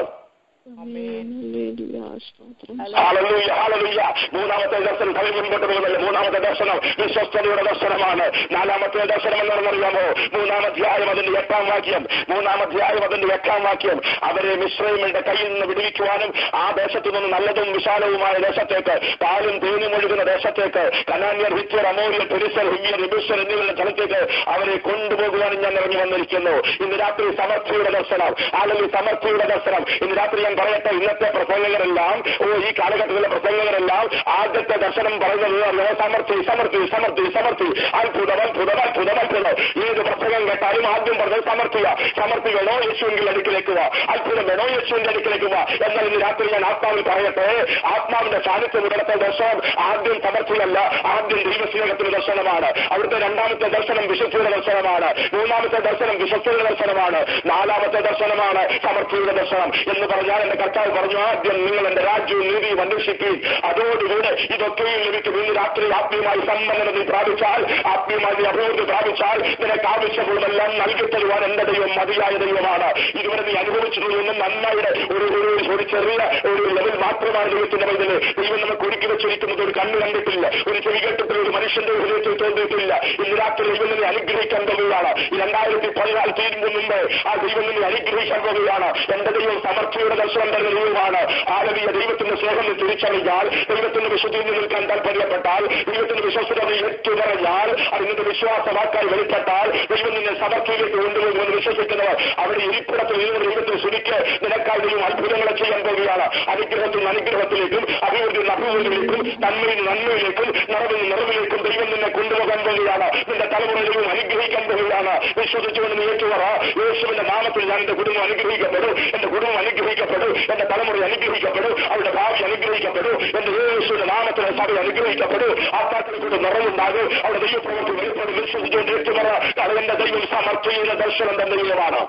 മൂന്നാമത്തെ ദർശനം തല മുൻപോട്ട് പോകുന്നില്ല. മൂന്നാമത്തെ ദർശനം വിശ്വസ്തതയുടെ ദർശനമാണ്. നാലാമത്തെ ദർശനം എന്താണെന്നറിയാമോ? മൂന്നാമധ്യായം അതിന്റെ എട്ടാം വാക്യം. മൂന്നാമധ്യായം അതിന്റെ എട്ടാം വാക്യം. അവരെ മിശ്രയങ്ങളുടെ കയ്യിൽ നിന്ന് വിടുവിക്കുവാനും ആ ദേശത്തു നിന്ന് നല്ലതും വിശാലവുമായ ദേശത്തേക്ക്, പാലും തേനും ഒഴുകുന്ന ദേശത്തേക്ക്, കനാന്യർ, ഹിത്യർ, അമോര്യർ, പെരിസർ, ഹിമ്യർ, യെബൂസ്യർ എന്നിവരുടെ സ്ഥലത്തേക്ക് അവരെ കൊണ്ടുപോകുവാനും ഞാൻ ഇറങ്ങി വന്നിരിക്കുന്നു. ഇന്ന് രാത്രി സമർത്ഥിയുടെ ദർശനം, അല്ലെങ്കിൽ സമർത്ഥിയുടെ ദർശനം. ഇന്ന് രാത്രി ഞാൻ പറയട്ടെ, ഇന്നത്തെ പ്രസംഗകരെല്ലാം, ഓ ഈ കാലഘട്ടത്തിലെ പ്രസംഗകരെല്ലാം ആദ്യത്തെ ദർശനം പറയുന്നത് സമർത്ഥി സമർത്ഥി സമർത്ഥി സമർത്ഥി അത്ഭുതം അത്ഭുതം അത്ഭുതം അത്ഭുതം. ഏത് പ്രസംഗം കേട്ടാലും ആദ്യം പറഞ്ഞത് സമർത്ഥിയ. സമർത്ഥി വേണോ യേശുവിന്റെ അടുക്കിലേക്ക് വാ, അത്ഭുതം വേണോ യേശുവിന്റെ അടുക്കിലേക്ക് വാ. എന്നാൽ ഇന്ന് രാത്രി ഞാൻ ആത്മാവിൽ പറയട്ടെ, ആത്മാവിന്റെ സാന്നിധ്യം ഇടത്തെ ദർശനം ആദ്യം സമർത്ഥിയല്ല, ആദ്യം ദൈവസ്നേഹത്തിന്റെ ദർശനമാണ്. അവിടുത്തെ രണ്ടാമത്തെ ദർശനം വിശുദ്ധിയുടെ ദർശനമാണ്. മൂന്നാമത്തെ ദർശനം വിശ്വസ്തയുടെ ദർശനമാണ്. നാലാമത്തെ ദർശനമാണ് സമർത്ഥിയുടെ ദർശനം. എന്ന് പറഞ്ഞാൽ എന്റെ കർത്താവ് പറഞ്ഞു, ആദ്യം നിങ്ങൾ എന്റെ രാജ്യവും നീതിയും അന്വേഷിക്കുകയും അതോടുകൂടെ ഇതൊക്കെയും ലഭിക്കും. ഇന്ന് രാത്രി ആത്മീയമായി സമ്പന്നത നീ പ്രാപിച്ചാൽ, ആത്മീയമായി അഭിവൃദ്ധി പ്രാപിച്ചാൽ, നിനക്ക് ആവശ്യമുള്ളതെല്ലാം നൽകി തരുവാൻ എന്റെ ദൈവം മതിയായ ദൈവമാണ്. ഇതുവരെ നീ അനുഭവിച്ചിട്ടുള്ളതൊന്നും നന്മയുടെ ഒരു ഒരു ചെറിയ ഒരു ലെവൽ മാത്രമാണ് ദൈവത്തിന്റെ വൈദ്യുതി. ദൈവം നമുക്ക് ഒരുക്കി വെച്ചിരിക്കുന്നത് ഒരു കണ്ണ് കണ്ടിട്ടില്ല, ഒരു ചെവി കേട്ടിട്ടില്ല, ഒരു മനുഷ്യന്റെ ഹൃദയത്തിൽ തോന്നിയിട്ടില്ല. ഇന്ന് രാത്രി ദൈവം നിന്നെ അനുഗ്രഹിക്കാൻ പോവുകയാണ്. ഈ രണ്ടായിരത്തി പതിനാല് തീരുമ്പോൾ മുമ്പ് ആ ദൈവം നിന്നെ അനുഗ്രഹിക്കാൻ പോവുകയാണ്. എന്റെ ദൈവം സമർത്ഥിയുടെ ദർശനം തരുന്ന ദൈവമാണ്. ആലവീയ ദൈവത്തിന്റെ സ്നേഹം തിരിച്ചറിഞ്ഞാൽ, ദൈവത്തിന്റെ വിശുദ്ധിയിൽ നിൽക്കാൻ താല്പര്യപ്പെട്ടാൽ, ദൈവത്തിന്റെ വിശ്വസ്തത ഏറ്റുപറഞ്ഞാൽ, അതിന്റെ വിശ്വാസവാക്കായി വെളിപ്പെട്ടാൽ, ദൈവം നിന്നെ സമർത്ഥിയിലേക്ക് കൊണ്ടുപോകുമെന്ന് വിശ്വസിക്കുന്നവർ അവിടെ ഇരിപ്പിടത്തിൽ നിന്ന് ദൈവത്തിന് സ്തുതിക്ക് നിനക്കായി ദൈവം അത്ഭുതങ്ങളെ ചെയ്യാൻ പോവുകയാണ്. അനുഗ്രഹത്തിൽ നിന്ന് അനുഗ്രഹത്തിലേക്കും, അഭിവൃദ്ധി നിന്ന് അഭിവൃദ്ധിയിലേക്കും, നന്മയിൽ നിന്ന് നന്മയിലേക്കും, നിറവിൽ നിന്ന് നിറവിലേക്കും ദൈവം നിന്നെ കൊണ്ടുപോകാൻ പോവുകയാണ്. നിന്റെ തലമുറ ദൈവം അനുഗ്രഹിക്കാൻ പോവുകയാണ്. വിശ്വസിച്ചുകൊണ്ട് നീ ഏറ്റുപറ, യേശുവിന്റെ നാമത്തിൽ ഞാൻ എന്റെ കുടുംബം അനുഗ്രഹിക്കപ്പെടും, എന്റെ കുടുംബം അനുഗ്രഹിക്കപ്പെടും, എന്റെ തലമുറ അനുഗ്രഹിക്കപ്പെടും, അവരുടെ ഭാവി അനുഗ്രഹിക്കപ്പെടും, എന്റെ യേശുവിന്റെ നാമത്തിൽ സഭ അനുഗ്രഹിക്കപ്പെടും. ആത്മാക്കളെ കൊണ്ട് നിറവുണ്ടാകും, അവിടെ ദൈവപ്രവൃത്തി വെളിപ്പെടും. വിശ്വസിച്ചുകൊണ്ട് ഏറ്റുപറ, അത് എന്റെ ദൈവം സമർത്ഥിയുടെ ദർശനം തന്റെ ദൈവമാണ്.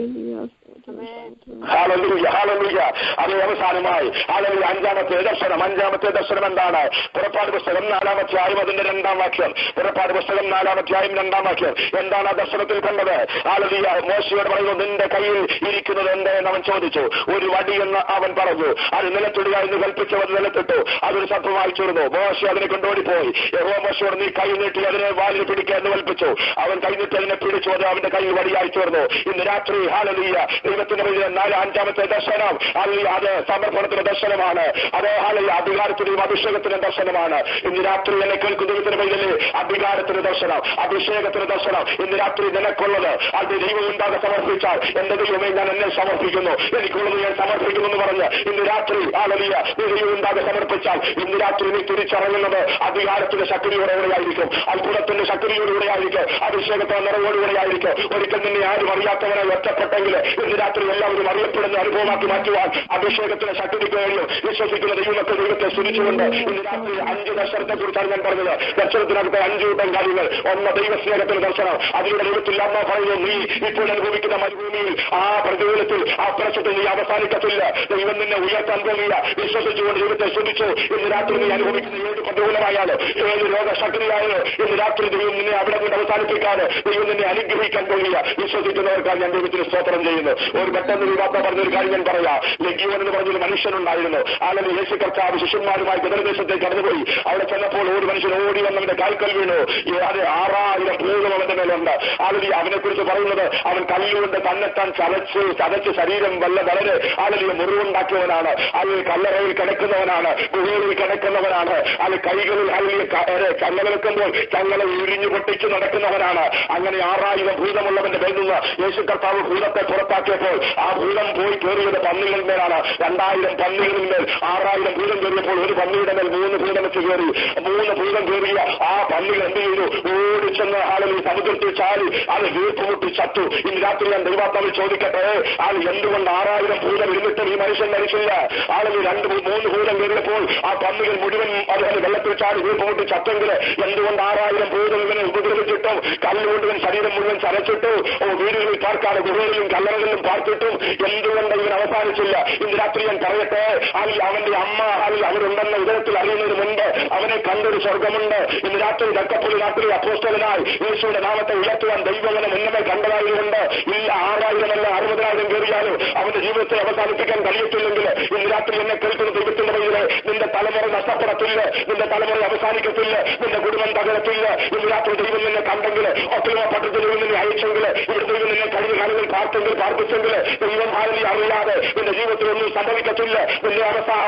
Hallelujah hallelujah. അതേ അവസാനമായി ഹല്ലേലൂയ അഞ്ചാമത്തെ ദർശനം. അഞ്ചാമത്തെ ദർശനം എന്താണ്? പുറപ്പാട് പുസ്തകം നാലാമധ്യായം അതിന്റെ രണ്ടാം വാക്യം. പുറപ്പാട് പുസ്തകം നാലാമധ്യായം രണ്ടാം വാക്യം. എന്താണ് ആ ദർശനത്തിൽ കണ്ടത്? ഹല്ലേലൂയ. മോശയോട് പറയുന്നു, നിന്റെ കയ്യിൽ ഇരിക്കുന്നത് എന്ത് എന്ന് അവൻ ചോദിച്ചു. ഒരു വടി എന്ന് അവൻ പറഞ്ഞു. അത് നിലത്തിടുക എന്ന് കൽപ്പിച്ചവൻ നിലത്തിട്ടു. അതൊരു സർപ്പമായി തീർന്നു. മോശ അതിനെ കൊണ്ടോടിപ്പോയി. യഹോവ മോശയോട് നീ കൈ നീട്ടി അതിനെ വാലിൽ പിടിക്കുക എന്ന് കൽപ്പിച്ചു. അവൻ കൈ നീട്ടി അതിനെ പിടിച്ചു. അത് അവന്റെ കയ്യിൽ വടിയായി തീർന്നു. ഇന്ന് രാത്രി ഹല്ലേലൂയ ദൈവത്തിന്റെ വഴിയിൽ നാല് അഞ്ചാമത്തെ ദർശനം, അത് സമർപ്പണത്തിന്റെ ദർശനമാണ്. അത് ഹല്ലേലൂയ അധികാരത്തിന്റെയും അഭിഷേകത്തിന്റെ ദർശനമാണ്. ഇന്ന് രാത്രി എന്നെ കേൾക്കുന്ന ദൈവത്തിന്റെ വഴിയിൽ അധികാരത്തിന്റെ ദർശനം, അഭിഷേകത്തിന്റെ ദർശനം ഇന്ന് രാത്രി നിനക്കുള്ളത്. അത് ദൈവം ഉണ്ടാകെ സമർപ്പിച്ചാൽ, എന്റെ ദൈവമേ ഞാൻ എന്നെ സമർപ്പിക്കുന്നു, എനിക്കുള്ളത് ഞാൻ സമർപ്പിക്കുന്നു എന്ന് പറഞ്ഞ് ഇന്ന് രാത്രി ഹല്ലേലൂയ ദൈവം ഉണ്ടാകെ സമർപ്പിച്ചാൽ, ഇന്ന് രാത്രി നീ തിരിച്ചറിയുന്നത് അധികാരത്തിന്റെ ശക്തിയോടുകൂടെയായിരിക്കും, അത്ഭുതത്തിന്റെ ശക്തിയോടുകൂടെയായിരിക്കും, അഭിഷേകത്തിന്റെ നിറവോടുകൂടെയായിരിക്കും. ഒരിക്കൽ നിന്നെ ആരും അറിയാത്തവനായി ഒറ്റപ്പെട്ടെങ്കിൽ ഇന്ന് രാത്രി എല്ലാവരും അറിയപ്പെടുന്ന അനുഭവമാക്കി മാറ്റുവാൻ അഭിഷേകത്തിന്റെ ശക്തിക്ക് കഴിയും. വിശ്വസിക്കുന്ന ദൈവമൊക്കെ ദൈവത്തെ സ്തുതിച്ചുകൊണ്ട് ഇന്ന് രാത്രി അഞ്ച് ദർശനത്തെ കുറിച്ചാണ് ഞാൻ പറഞ്ഞത്. ദർശനത്തിനകത്ത് അഞ്ചു കൂട്ടം കാര്യങ്ങൾ. ഒന്ന് ദൈവസ്നേഹത്തിന്റെ ദർശനം. അതിലൂടെ ദൈവത്തിൽ അമ്മ പറയുന്നു, നീ ഇപ്പോൾ അനുഭവിക്കുന്ന മരുഭൂമിയിൽ ആ പ്രതികൂലത്തിൽ ആ പ്രശ്നത്തിൽ നീ അവസാനിക്കത്തില്ല, ദൈവം നിന്നെ ഉയർത്താൻ പോകുക. വിശ്വസിച്ചുകൊണ്ട് ദൈവത്തെ സ്തുതിച്ചു. ഇന്ന് രാത്രി നീ അനുഭവിക്കുന്ന ഏത് പ്രതികൂലമായാലും ഏത് രോഗശക്തിയായാലും ഇന്ന് രാത്രി ദൈവം നിന്നെ അവിടെ കൊണ്ട് അവസാനിപ്പിക്കാതെ ദൈവം നിന്നെ അനുഗ്രഹിക്കാൻ പോകുക. വിശ്വസിക്കുന്നവർക്കാണ് ഞാൻ ദൈവത്തിന് സ്തോത്രം ചെയ്യുന്നു. ഒരു പെട്ടെന്ന് വിവാദ പറഞ്ഞൊരു കാര്യം ഞാൻ പറയാം. ലഗ്യോൻ എന്ന് പറഞ്ഞൊരു മനുഷ്യനുണ്ടായിരുന്നു. അല്ലെങ്കിൽ യേശു കർത്താവ് ശിഷ്യന്മാരുമായി ഗദർദേശത്തേക്ക് കടന്നുപോയി. അവിടെ ചെന്നപ്പോൾ ഒരു മനുഷ്യൻ ഓടി വന്നവന്റെ കാൽക്കൽ വീണു. അത് ആറായിരം ഭൂതം അവന്റെ മേലുണ്ട്. അല്ലെങ്കിൽ അവനെ കുറിച്ച് പറയുന്നത്, അവൻ കല്ലുകൊണ്ട് തന്നെത്താൻ ചതച്ച് ചതച്ച് ശരീരം വല്ല വളരെ അല്ലെങ്കിൽ മുറിവുണ്ടാക്കിയവനാണ്, അല്ലെങ്കിൽ കല്ലറയിൽ കിടക്കുന്നവനാണ്, ഗുഹയിൽ കിടക്കുന്നവനാണ്, അല്ലെങ്കിൽ കൈകളിൽ അല്ലെങ്കിൽ ചങ്ങല വെക്കുമ്പോൾ ചങ്ങല ഉരിഞ്ഞു പൊട്ടിച്ച് നടക്കുന്നവനാണ്. അങ്ങനെ ആറായിരം ഭൂതമുള്ളവന്റെ മേൽ നിന്ന് യേശു കർത്താവ് ഭൂതത്തെ പുറത്താക്കിയപ്പോൾ ആ ഭൂതം പോയി കയറിയത് പന്നികളിൽ മേലാണ്. രണ്ടായിരം പന്നികളിൽ മേൽ ആറായിരം ഭൂതം കയറിയപ്പോൾ ഒരു പന്നിയുടെ മേൽ മൂന്ന് ഭൂതം വെച്ച് കയറി. മൂന്ന് ഭൂതം കയറിയ ആ പന്നികൾ എന്ത് ചെയ്തു? ഓടി ഓടിച്ചെന്ന് ആളുകൾ സമുദ്രത്തിൽ ചാടി അത് വീർപ്പുമുട്ടി ചത്തു. ഇന്ന് രാത്രി ഞാൻ ദൈവാത്മാവിൽ ചോദിക്കട്ടെ, ആൾ എന്തുകൊണ്ട് ആറായിരം ഭൂതം ഇരുന്നിട്ടും ഈ മനുഷ്യൻ മരിച്ചില്ല? ആളുകൾ രണ്ട് മൂന്ന് ഭൂതം കയറിയപ്പോൾ ആ പന്നികൾ മുഴുവൻ അതുപോലെ വെള്ളത്തിൽ ചാടി വീർപ്പുമുട്ടി ചത്തെങ്കിൽ എന്തുകൊണ്ട് ആറായിരം ഭൂതം ഇവനെ ഉപദ്രവിച്ചിട്ടും കല്ലുകൊണ്ട് ഇവൻ ശരീരം മുഴുവൻ ചരച്ചിട്ടു? ഓ, വീടുകളിൽ പാർക്കാതെ ഗുഹകളിലും കല്ലറകളിലും പാർത്തിട്ടും എന്തുകൊണ്ട് ഇവൻ അവസാനിച്ചില്ല? ഇന്ന് രാത്രി ഞാൻ പറയട്ടെ, അല്ലെങ്കിൽ അവന്റെ അമ്മ അല്ലെങ്കിൽ അവരുണ്ടെന്ന വിധത്തിൽ അറിയുന്നതിന് മുൻപ് അവനെ കണ്ടൊരു സ്വർഗമുണ്ട്. ഇന്ന് രാത്രി ദക്കപ്പുള്ളി രാത്രി അപ്പോസ്തലനായി യേശുവിന്റെ നാമത്തെ ഉയർത്തുവാൻ ദൈവവനെ മുന്നമേ കണ്ടതായതുകൊണ്ട് ഇല്ല ആറായിരം അല്ല അറുപതിനായിരം കയറിയാലും അവന്റെ ജീവിതത്തെ അവസാനിപ്പിക്കാൻ കഴിയത്തില്ലെങ്കിൽ ഇന്ന് രാത്രി എന്നെ കേൾക്കുന്ന ദൈവത്തിന്റെ വഴിയില് നിന്റെ തലമുറ നഷ്ടപ്പെടത്തില്ല, നിന്റെ തലമുറ അവസാനിക്കത്തില്ല, നിന്റെ കുടുംബം തകരത്തില്ല. ഇന്ന് രാത്രി ദൈവം നിന്നെ കണ്ടെങ്കിൽ ഒത്തിരി പട്ടത്തിൽ നിന്നെ അയച്ചെങ്കിൽ ഇവിടെ ദൈവം നിന്നെ കഴിഞ്ഞ കാലങ്ങളിൽ പാർത്തെങ്കിൽ പാർപ്പിച്ചെങ്കിൽ ദൈവം ഭാര്യ അറിയാതെ നിന്റെ ജീവിതത്തിൽ ഒന്നും സംഭവിക്കത്തില്ല. നിന്റെ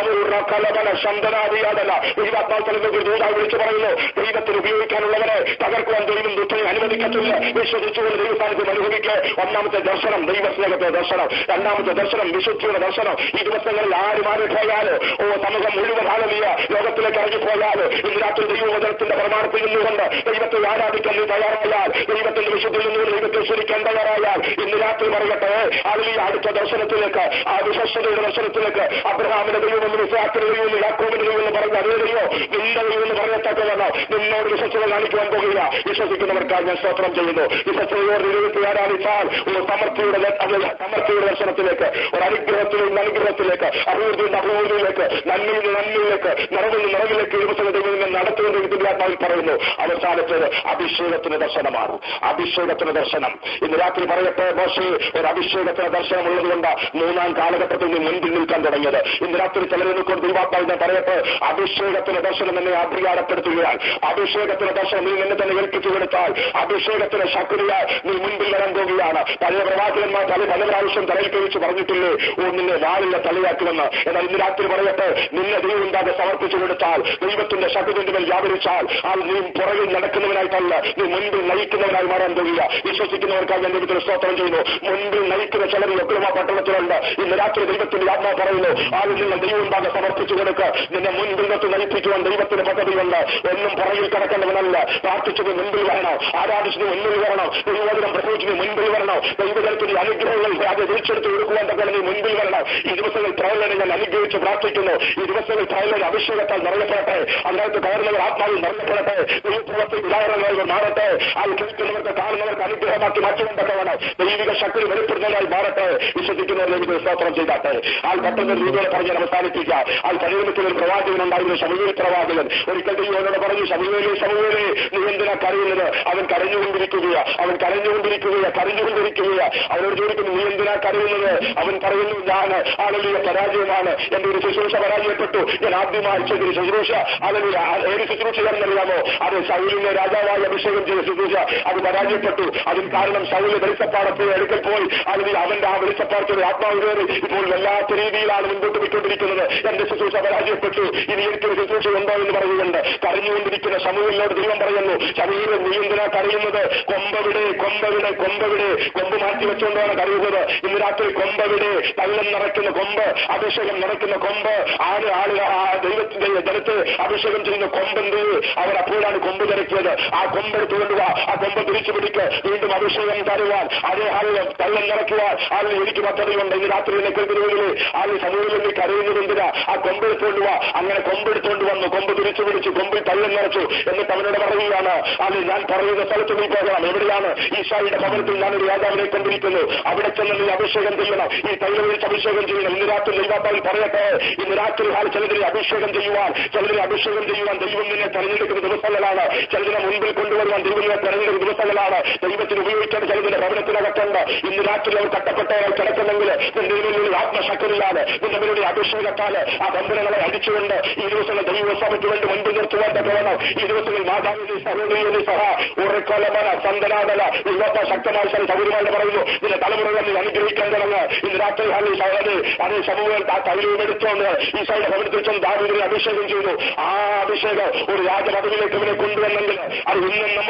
അവസാന ശന്തനാദിയാതല്ല ദൈവാത്മാക്കളിലേക്ക് ദൂതായി വിളിച്ചു പറയുന്നു, ദൈവത്തിന് ഉപയോഗിക്കാനുള്ളവരെ തകർക്കുവാൻ ദൈവം ദുഃഖം അനുവദിക്കത്തില്ല. വിശ്വസിച്ചുകൊണ്ട് ദൈവസ്ഥാനത്ത് അനുഭവിക്കുക. ഒന്നാമത്തെ ദർശനം ദൈവസ്നേഹത്തെ ദർശനം, രണ്ടാമത്തെ ദർശനം വിശുദ്ധിയുടെ ദർശനം. ഈ ദിവസങ്ങളിൽ ആര് മാറിപ്പോയാലോ, ഓ സമൂഹം മുഴുവൻ ആളുകളിയ ലോകത്തിലേക്ക് ഇറങ്ങിപ്പോയാലോ ഇന്ന് രാത്രി ദൈവവചനത്തിന്റെ പ്രമാണത്തിൽ നിന്നുകൊണ്ട് ദൈവത്തെ ആരാധിക്കാൻ നീ തയ്യാറായാൽ, ദൈവത്തിന്റെ വിശുദ്ധിയിൽ നിന്നുകൊണ്ട് ദൈവത്തെ സ്വീകരിക്കാൻ തയ്യാറായാൽ ഇന്ന് രാത്രി പറയട്ടെ, ആളുകൾ അടുത്ത ദർശനത്തിലേക്ക്, ആ വിശ്വസ്തയുടെ ദർശനത്തിലേക്ക് അബ്രഹാമിന്റെ ദൈവമെന്ന് ഇസ്ഹാക്കിന്റെ ദൈവമെന്ന് യാക്കോബിന്റെ ദൈവമെന്ന് പറഞ്ഞ അതേ ദൈവം നിന്റെ ദൈവമെന്ന് പറയത്തക്കവണ്ണ നിന്നോട് വിശ്വസ്തത കാണിക്കുവാൻ പോകുക. വിശ്വസിക്കുന്നവർക്കായി ഞാൻ സ്തോത്രം ചെയ്യുന്നു. വിശ്വസ്തയോട് ദൈവത്തെ ആരാധിച്ചാൽ ഒരു സമൃദ്ധിയുടെ സമൃദ്ധിയുടെ ദർശനത്തിലേക്ക്, ഒരു അനുഗ്രഹത്തിൽ നിന്ന് അനുഗ്രഹത്തിലേക്ക്, അഭിവൃദ്ധിയിൽ നിന്ന് അഭിവൃദ്ധിയിലേക്ക്, നന്മയിൽ നിന്ന് നന്മയിലേക്ക്, നിറവിൽ നിന്ന് നിറവിലേക്ക് ദിവസം ദൈവം നടത്തുന്ന ദൈവത്തിന്റെ ആത്മാവിൽ പറയുന്നു. അവസാനത്തേത് അഭിഷേകത്തിന് ദർശനമാണ്. അഭിഷേകത്തിന് ദർശനം ഇന്ന് രാത്രി പറയട്ടെ, മോശെ ഒരു അഭിഷേകത്തിന് ദർശനം ഉള്ളതുകൊണ്ട് മൂന്നാം കാലഘട്ടത്തിൽ നിന്ന് മുൻപിൽ നിൽക്കാൻ തുടങ്ങിയത്. ഇന്ന് രാത്രി ചിലരെ കൊണ്ട് ദൈവാത്മാവിനെ പറയട്ടെ, അഭിഷേകത്തിന് ദർശനം എന്നെ അപ്രിയാടപ്പെടുത്തുകയാണ്. അഭിഷേകത്തിന് ദർശനം നീ നിന്നെ തന്നെ ഏൽപ്പിച്ചു കൊടുത്താൽ അഭിഷേകത്തിന് ശക്തിയാൽ നീ മുൻപിൽ വരാൻ പോകുകയാണ്. പല പ്രവാചകന്മാർ പല പല പ്രാവശ്യം തലയിൽ കഴിച്ച് പറഞ്ഞിട്ടില്ലേ, ഓ നിന്നെ വാളില്ല തലയാക്കുമെന്ന്. എന്നാൽ ഇന്ന് രാത്രി പറയട്ടെ, നിന്നെ ദൈവം ഉണ്ടാകെ സമർപ്പിച്ചു കൊടുത്താൽ, ദൈവത്തിന്റെ ശക്തി നിന്റെ മേൽ വ്യാപരിച്ചാൽ അത് നീ പുറകിൽ നടക്കുന്നവനായിട്ടല്ല, നീ മുൻപിൽ നയിക്കുന്നവനായി മാറാൻ പോകുക. വിശ്വസിക്കുന്നവർക്കായി ഞാൻ ദൈവത്തിന് സ്തോത്രം ചെയ്യുന്നു. മുൻപിൽ നയിക്കുന്ന ചിലർ ഒക്രമ പട്ടണത്തിലുണ്ട്. ഇന്ന് രാത്രി ദൈവത്തിന്റെ ആത്മാ പറയുന്നു, ആദ്യം നിങ്ങൾ ദൈവം ഉണ്ടാകെ സമർപ്പിച്ചു കൊടുക്കുക. നിന്നെ മുൻപിൽ നിന്നിട്ട് നയിപ്പിക്കുവാൻ ദൈവത്തിന് പദ്ധതിയുണ്ട്. ഒന്നും പുറകിൽ കിടക്കേണ്ടവനല്ല. പ്രാർത്ഥിച്ചത് മുൻപിൽ വരണം, ആരാധിച്ചത് മുൻപിൽ വരണം, ദൈവവചനം പ്രസവിച്ചത് മുൻപിൽ വരണം, ദൈവജനത്തിന്റെ അനുഗ്രഹങ്ങൾ അത് തിരിച്ചെടുത്ത് കൊടുക്കുവാൻ തന്നെ നീ മുൻപിൽ വരണം. ഈ ദിവസങ്ങൾ പ്രയോജനം ഞാൻ അനുഗ്രഹിച്ച് പ്രാർത്ഥിക്കുന്നു. ഈ ദിവസങ്ങൾ പ്രയോജനം അഭിഷേകത്താൽ നിറയപ്പെടട്ടെ, അതിനകത്ത് കയറുന്നവർ ആത്മാവിൽ നിറയപ്പെടട്ടെ, ദൈവപ്രവർത്തി ഉദാഹരണങ്ങൾ മാറട്ടെ, അത് കേൾക്കുന്നവർക്ക് കാണുന്നവർക്ക് അനുഗ്രഹമാക്കി മാറ്റുകൊണ്ടൊക്കെ വേണം. ദൈവിക ശക്തി വെളിപ്പെടുന്നതായി മാറട്ടെ. വിശ്വസിക്കുന്നവർ ദൈവത്തിന് സ്തോത്രം ചെയ്താട്ടെ. ആൾ പെട്ടെന്ന് രീതിയോടെ പറഞ്ഞ് അവസാനിപ്പിക്കുക. ആൾ പരിണമത്തിൽ ഒരു പ്രവാചകൻ ഉണ്ടായിരുന്നു, ശമൂവേൽ പ്രവാചകൻ. ഒരിക്കൽ ദൈവനോട് പറഞ്ഞു, ശമൂവേലേ ശമൂവേലേ നീ എന്തിനാ കരയുന്നത്? അവൻ കരഞ്ഞുകൊണ്ടിരിക്കുകയാ, അവൻ കരഞ്ഞുകൊണ്ടിരിക്കുകയാ കരഞ്ഞുകൊണ്ടിരിക്കുകയാ അവനോട് ചോദിക്കുന്നു, നീ എന്തിനാ കരയുന്നത്? അവൻ പറയുന്നു, ഞാൻ ആളുകളിയ പരാജയമാണ്, എന്റെ ഒരു ശുശ്രൂഷ പരാജയപ്പെട്ടു, ഞാൻ ആദ്യമായി ചെയ്തൊരു ശുശ്രൂഷ. ആളുകളിൽ ഏത് ശുശ്രൂഷയാണെന്നറിയാമോ? അത് ശൗലിനെ രാജാവായി അഭിഷേകം ചെയ്ത ശുശ്രൂഷ. അത് പരാജയപ്പെട്ടു. അതിന് കാരണം ശൗല് വെളിച്ചപ്പാടപ്പോയി അടുക്കൽ പോയി ആളുകൾ അവന്റെ ആ വെളിച്ചപ്പാടത്തോടെ ആത്മാവ് കയറി ഇപ്പോൾ വല്ലാത്ത രീതിയിലാണ് മുൻപോട്ട് പോയിക്കൊണ്ടിരിക്കുന്നത്. എന്റെ ശുശ്രൂഷ പരാജയപ്പെട്ടു, ഇനി എനിക്കൊരു ശുശ്രൂഷ ഉണ്ടോ എന്ന് പറയുന്നുണ്ട്. കരഞ്ഞുകൊണ്ടിരിക്കുന്ന ശമൂവേലിനോട് ദൈവം പറയുന്നു, ശമൂവേൽ നീ എന്തിനാ കരയുന്നത്? കൊമ്പവിടെ കൊമ്പവിടെ കൊമ്പവിടെ കൊമ്പ് മാറ്റി വെച്ചുകൊണ്ടാണ് കരയുന്നത്. ഇന്ന് രാത്രി കൊമ്പവിടെ തള്ളം നിറയ്ക്കുന്ന കൊമ്പ്, അഭിഷേകം നിറയ്ക്കുന്ന കൊമ്പ്, ആര് ആളുകൾ ആ ദൈവത്തിന്റെ ജനത്തെ അഭിഷേകം ചെയ്യുന്ന കൊമ്പെന്ത് അവർ അപ്പോഴാണ് കൊമ്പ് നിറയ്ക്കിയത്. ആ കൊമ്പെടുത്തുകൊണ്ട് വാ, ആ കൊമ്പ് തിരിച്ചു പിടിക്ക്, വീണ്ടും അഭിഷേകം തരുവാൻ, അതേ ആളുകൾ തള്ളം നിറയ്ക്കുവാൻ ആളുകൾ എനിക്ക് പദ്ധതിയുണ്ട്. ഇന്ന് രാത്രി എന്നെ കേൾക്കുന്നതിലെ ആളുകൾ സമൂഹത്തിൽ നീ കരയുന്നത് എന്തിനാ? ആ കൊമ്പെടുത്തുകൊണ്ട് വാ. അങ്ങനെ കൊമ്പെടുത്തുകൊണ്ട് വന്നു, കൊമ്പ് തിരിച്ചു പിടിച്ചു, കൊമ്പിൽ തള്ളം നിറച്ചു. എന്നിട്ട് അവനോട് പറയുകയാണ്, അത് ഞാൻ പറയുന്ന സ്ഥലത്ത് നീ പോകണം. എവിടെയാണ്? ഈശായുടെ ഭവനത്തിൽ ഞാനൊരു രാജാവിനെ കൊണ്ടിരിക്കുന്നു, അവിടെ ചെന്ന് നീ അഭിഷേകം ചെയ്യണം, ഈ തൈലം വിളിച്ച് അഭിഷേകം ചെയ്യണം. ഇന്ന് രാത്രി ദൈവാത്മാവിൽ പറയട്ടെ, ഇന്ന് രാത്രി ഹാൽ ചിലതിനെ അഭിഷേകം ചെയ്യുവാൻ, ചിലതിനെ അഭിഷേകം ചെയ്യുവാൻ ദൈവം നിന്നെ തെരഞ്ഞെടുക്കുന്ന ദിവസങ്ങളാണ്. ചിലതിനെ മുൻപിൽ കൊണ്ടുവരുവാൻ ദൈവം നിന്നെ തെരഞ്ഞെടുക്കുന്ന ദിവസങ്ങളാണ്. ദൈവത്തിന് ഉപയോഗിക്കാൻ ചിലതിന്റെ ഭവനത്തിനകത്തുണ്ട്. ഇന്ന് രാത്രി അവർ കട്ടപ്പെട്ടവരായി കിടക്കുന്നെങ്കിൽ നിന്റെ ആത്മശക്തിയിലാണ്, നിന്റെ മേലുള്ള അഭിഷേകത്താല് ആ ബന്ധനങ്ങളെ അടിച്ചുകൊണ്ട് ഈ ദിവസങ്ങൾ ദൈവസഭയ്ക്ക് വേണ്ടി മുൻപിൽ നിർത്തുവാൻ വേണം. ഈ ദിവസങ്ങളിൽ മാതാവിന്റെ സഹോദരി സഹ ഉറക്കൊലമന സന്തനാദല ഇവത്ത ശക്തമായ സൗകര്യമായിട്ട് പറയുന്നു, നിന്റെ തലമുറകളിൽ അനുഗ്രഹിക്കാൻ തുടങ്ങ്. ഇന്ന് രാത്രി ഹാലി സഹോദരി അതേ സമൂഹം ആ തൈലവും എടുത്തുകൊണ്ട് ഈശോയുടെ ഭവനത്തിൽ ചെന്ന് ദാവീദിനെ അഭിഷേകം ചെയ്തു. ആ അഭിഷേകം ഒരു രാജപദവിയിലേക്ക് ഇവനെ കൊണ്ടുവന്നെങ്കിൽ അത് ഇന്നും നമ്മൾ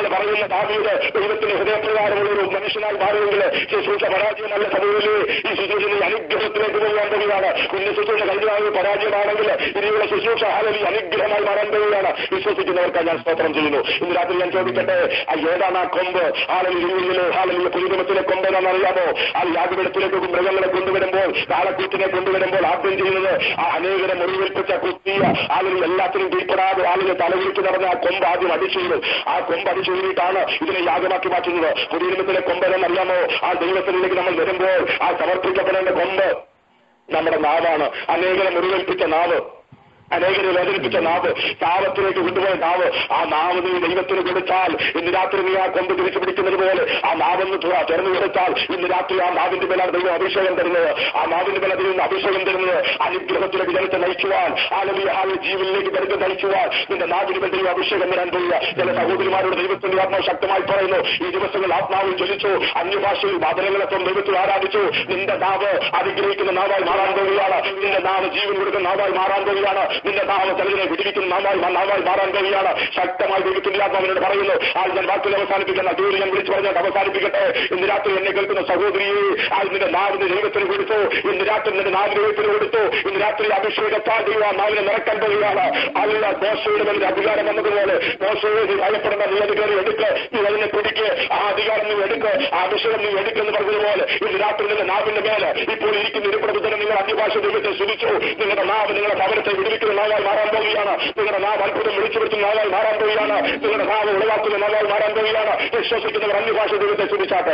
എന്ന് പറയുന്ന ദാവീദ് ദൈവത്തിന്റെ ഹൃദയപ്രകാരമുള്ള ഒരു മനുഷ്യനായി മാറിയെങ്കിൽ ശുശ്രൂഷ പരാജയമല്ല സമൂഹത്തിലെ ഈ ശുശ്രൂഷ അനുഗ്രഹത്തിലേക്ക് പോകാൻ കഴിയാണ്. കുഞ്ഞു ശുശ്രൂഷ കഴിഞ്ഞ പരാജയമാണെങ്കിൽ ഇനിയുള്ള ശുശ്രൂഷ ഹാലലി അനുഗ്രഹമായി മാറാൻ കഴിയാണ്. വിശ്വസിക്കുന്നവർക്ക് ഞാൻ സ്തോത്രം ചെയ്യുന്നു. ഇന്ന് രാത്രി ഞാൻ ചോദിക്കട്ടെ, ഏതാണ് ആ കൊമ്പ്? ഹാലലി ലിംഗിലെ ഹാലലിയ പുലിതമത്തിലെ കൊമ്പ് എന്നാണെന്നറിയാമോ? ആ യാഗപീഠത്തിലേക്ക് മൃഗങ്ങളെ കൊണ്ടുവരുമ്പോൾ, കാളക്കൂത്തിനെ കൊണ്ടുവരുമ്പോൾ ആദ്യം ചെയ്യുന്നത് ആ അനേകരെ മുറിവേൽപ്പിച്ച കുത്തിയ ആളുകൾ എല്ലാത്തിനും കീഴ്പ്പെടാതെ ആളുകൾ തലവിരിച്ച് നടന്ന ആ കൊമ്പ് ആദ്യം അടിച്ചുകൊള്ളും. ആ കൊമ്പ് അടിച്ചുകൊണ്ടിട്ടാണ് ഇതിനെ യാഗമാക്കി മാറ്റുന്നത്. പുതിയ കൊമ്പ് എന്നറിയാമോ? ആ ദൈവത്തിലേക്ക് നമ്മൾ വരുമ്പോൾ ആ സമർപ്പിക്കപ്പെടേണ്ട കൊമ്പ് നമ്മുടെ നാവാണ്. അനേകരെ മുറിവേൽപ്പിച്ച നാവ്, അനേകരെ വേദനിപ്പിച്ച നാവ്, പാപത്തിലേക്ക് കൊണ്ടുപോയ നാവ്. ആ നാവ് നീ ദൈവത്തിന് കൊടുത്താൽ ഇന്ന് രാത്രി നീ ആ കൊമ്പ് തിരിച്ചു പിടിക്കുന്നത് പോലെ ആ നാവെന്ന് തുറന്നു കൊടുത്താൽ ഇന്ന് രാത്രി ആ നാവിന്റെ മേലാണ് ദൈവം അഭിഷേകം തരുന്നത്. ആ നാവിന്റെ മേലെ ദൈവം അഭിഷേകം തരുന്നത് അനുഗ്രഹത്തിലേക്ക് ജനത്തെ നയിക്കുവാൻ, ആളുകൾ ആ ജീവനിലേക്ക് ജനത്തെ നയിക്കുവാൻ നിന്റെ നാവിന് മേൽ ദൈവം അഭിഷേകം തരാൻ പോവുക. ചില സഹോദരിമാരോട് ദൈവത്തിന്റെ ആത്മാവ് ശക്തമായി പറയുന്നു, ഈ ദിവസങ്ങൾ ആത്മാവിൽ ജ്വലിച്ചു, അന്യഭാഷയിൽ വാദനങ്ങളെത്തും ദൈവത്തിൽ ആരാധിച്ചു. നിന്റെ നാവ് അനുഗ്രഹിക്കുന്ന നാവായി മാറാൻ പോവുകയാണ്. നിന്റെ നാവ് ജീവൻ കൊടുക്കുന്ന നാവായി മാറാൻ പോവുകയാണ്. നിന്റെ നാവ് ചിലതിനെ വിടിവിക്കുന്ന നാവായി നാവായി മാറാൻ കഴിയാണ്. ശക്തമായി ദൈവത്തിന്റെ ആത്മാവിനോട് പറയുന്നു. ആ ഞാൻ വാക്കുകൾ അവസാനിപ്പിക്കുന്ന ദൂരെ ഞാൻ വിളിച്ചു പറഞ്ഞാൽ അവസാനിപ്പിക്കട്ടെ. ഇന്ന് രാത്രി എന്നെ കേൾക്കുന്ന സഹോദരിയെ, ആ നിന്റെ നാവിന് ദൈവത്തിന് കൊടുത്തു. ഇന്ന് രാത്രി നിന്റെ നാവിന് ദൈവത്തിന് കൊടുത്തു. ഇന്ന് രാത്രി അഭിഷേകത്താൽ ദൈവം ആ നാവിനെ നിറക്കാൻ പോവുകയാണ്. അല്ല ദോഷയുടെ മേലെ അധികാരം വന്നതുപോലെ ദോഷയെ നീ ഭയപ്പെടുന്ന നീ അധികാരം എടുക്ക്, നീ അതിനെ പിടിക്ക്, ആ അധികാരം നീ എടുക്ക്, ആ അഭിഷേകം നീ എടുക്കെന്ന് പറഞ്ഞതുപോലെ ഇന്ന് രാത്രി നിന്റെ നാവിന്റെ മേലെ ഇപ്പോൾ ഇരിക്കുന്ന ഇരുപ്രഭുജനം നിങ്ങൾ അന്യഭാഷ ദൈവത്തെ ശ്രമിച്ചു. നിങ്ങളുടെ നാവ് നിങ്ങളുടെ ഭവനത്തെ വിടുവിക്കുന്ന നാവായി മാറാൻ പോവുകയാണ്. നിങ്ങളുടെ നാവ് അത്ഭുതം വിളിച്ചു വരുത്തുന്ന നാവായി മാറാൻ പോവുകയാണ്. നിങ്ങളുടെ നാവ് ഉളവാക്കുന്ന നാവായി മാറാൻ പോവുകയാണ്. വിശ്വസിക്കുന്നവർ അന്യഭാഷ ദൈവത്തെ ശ്രമിച്ചാട്ടെ.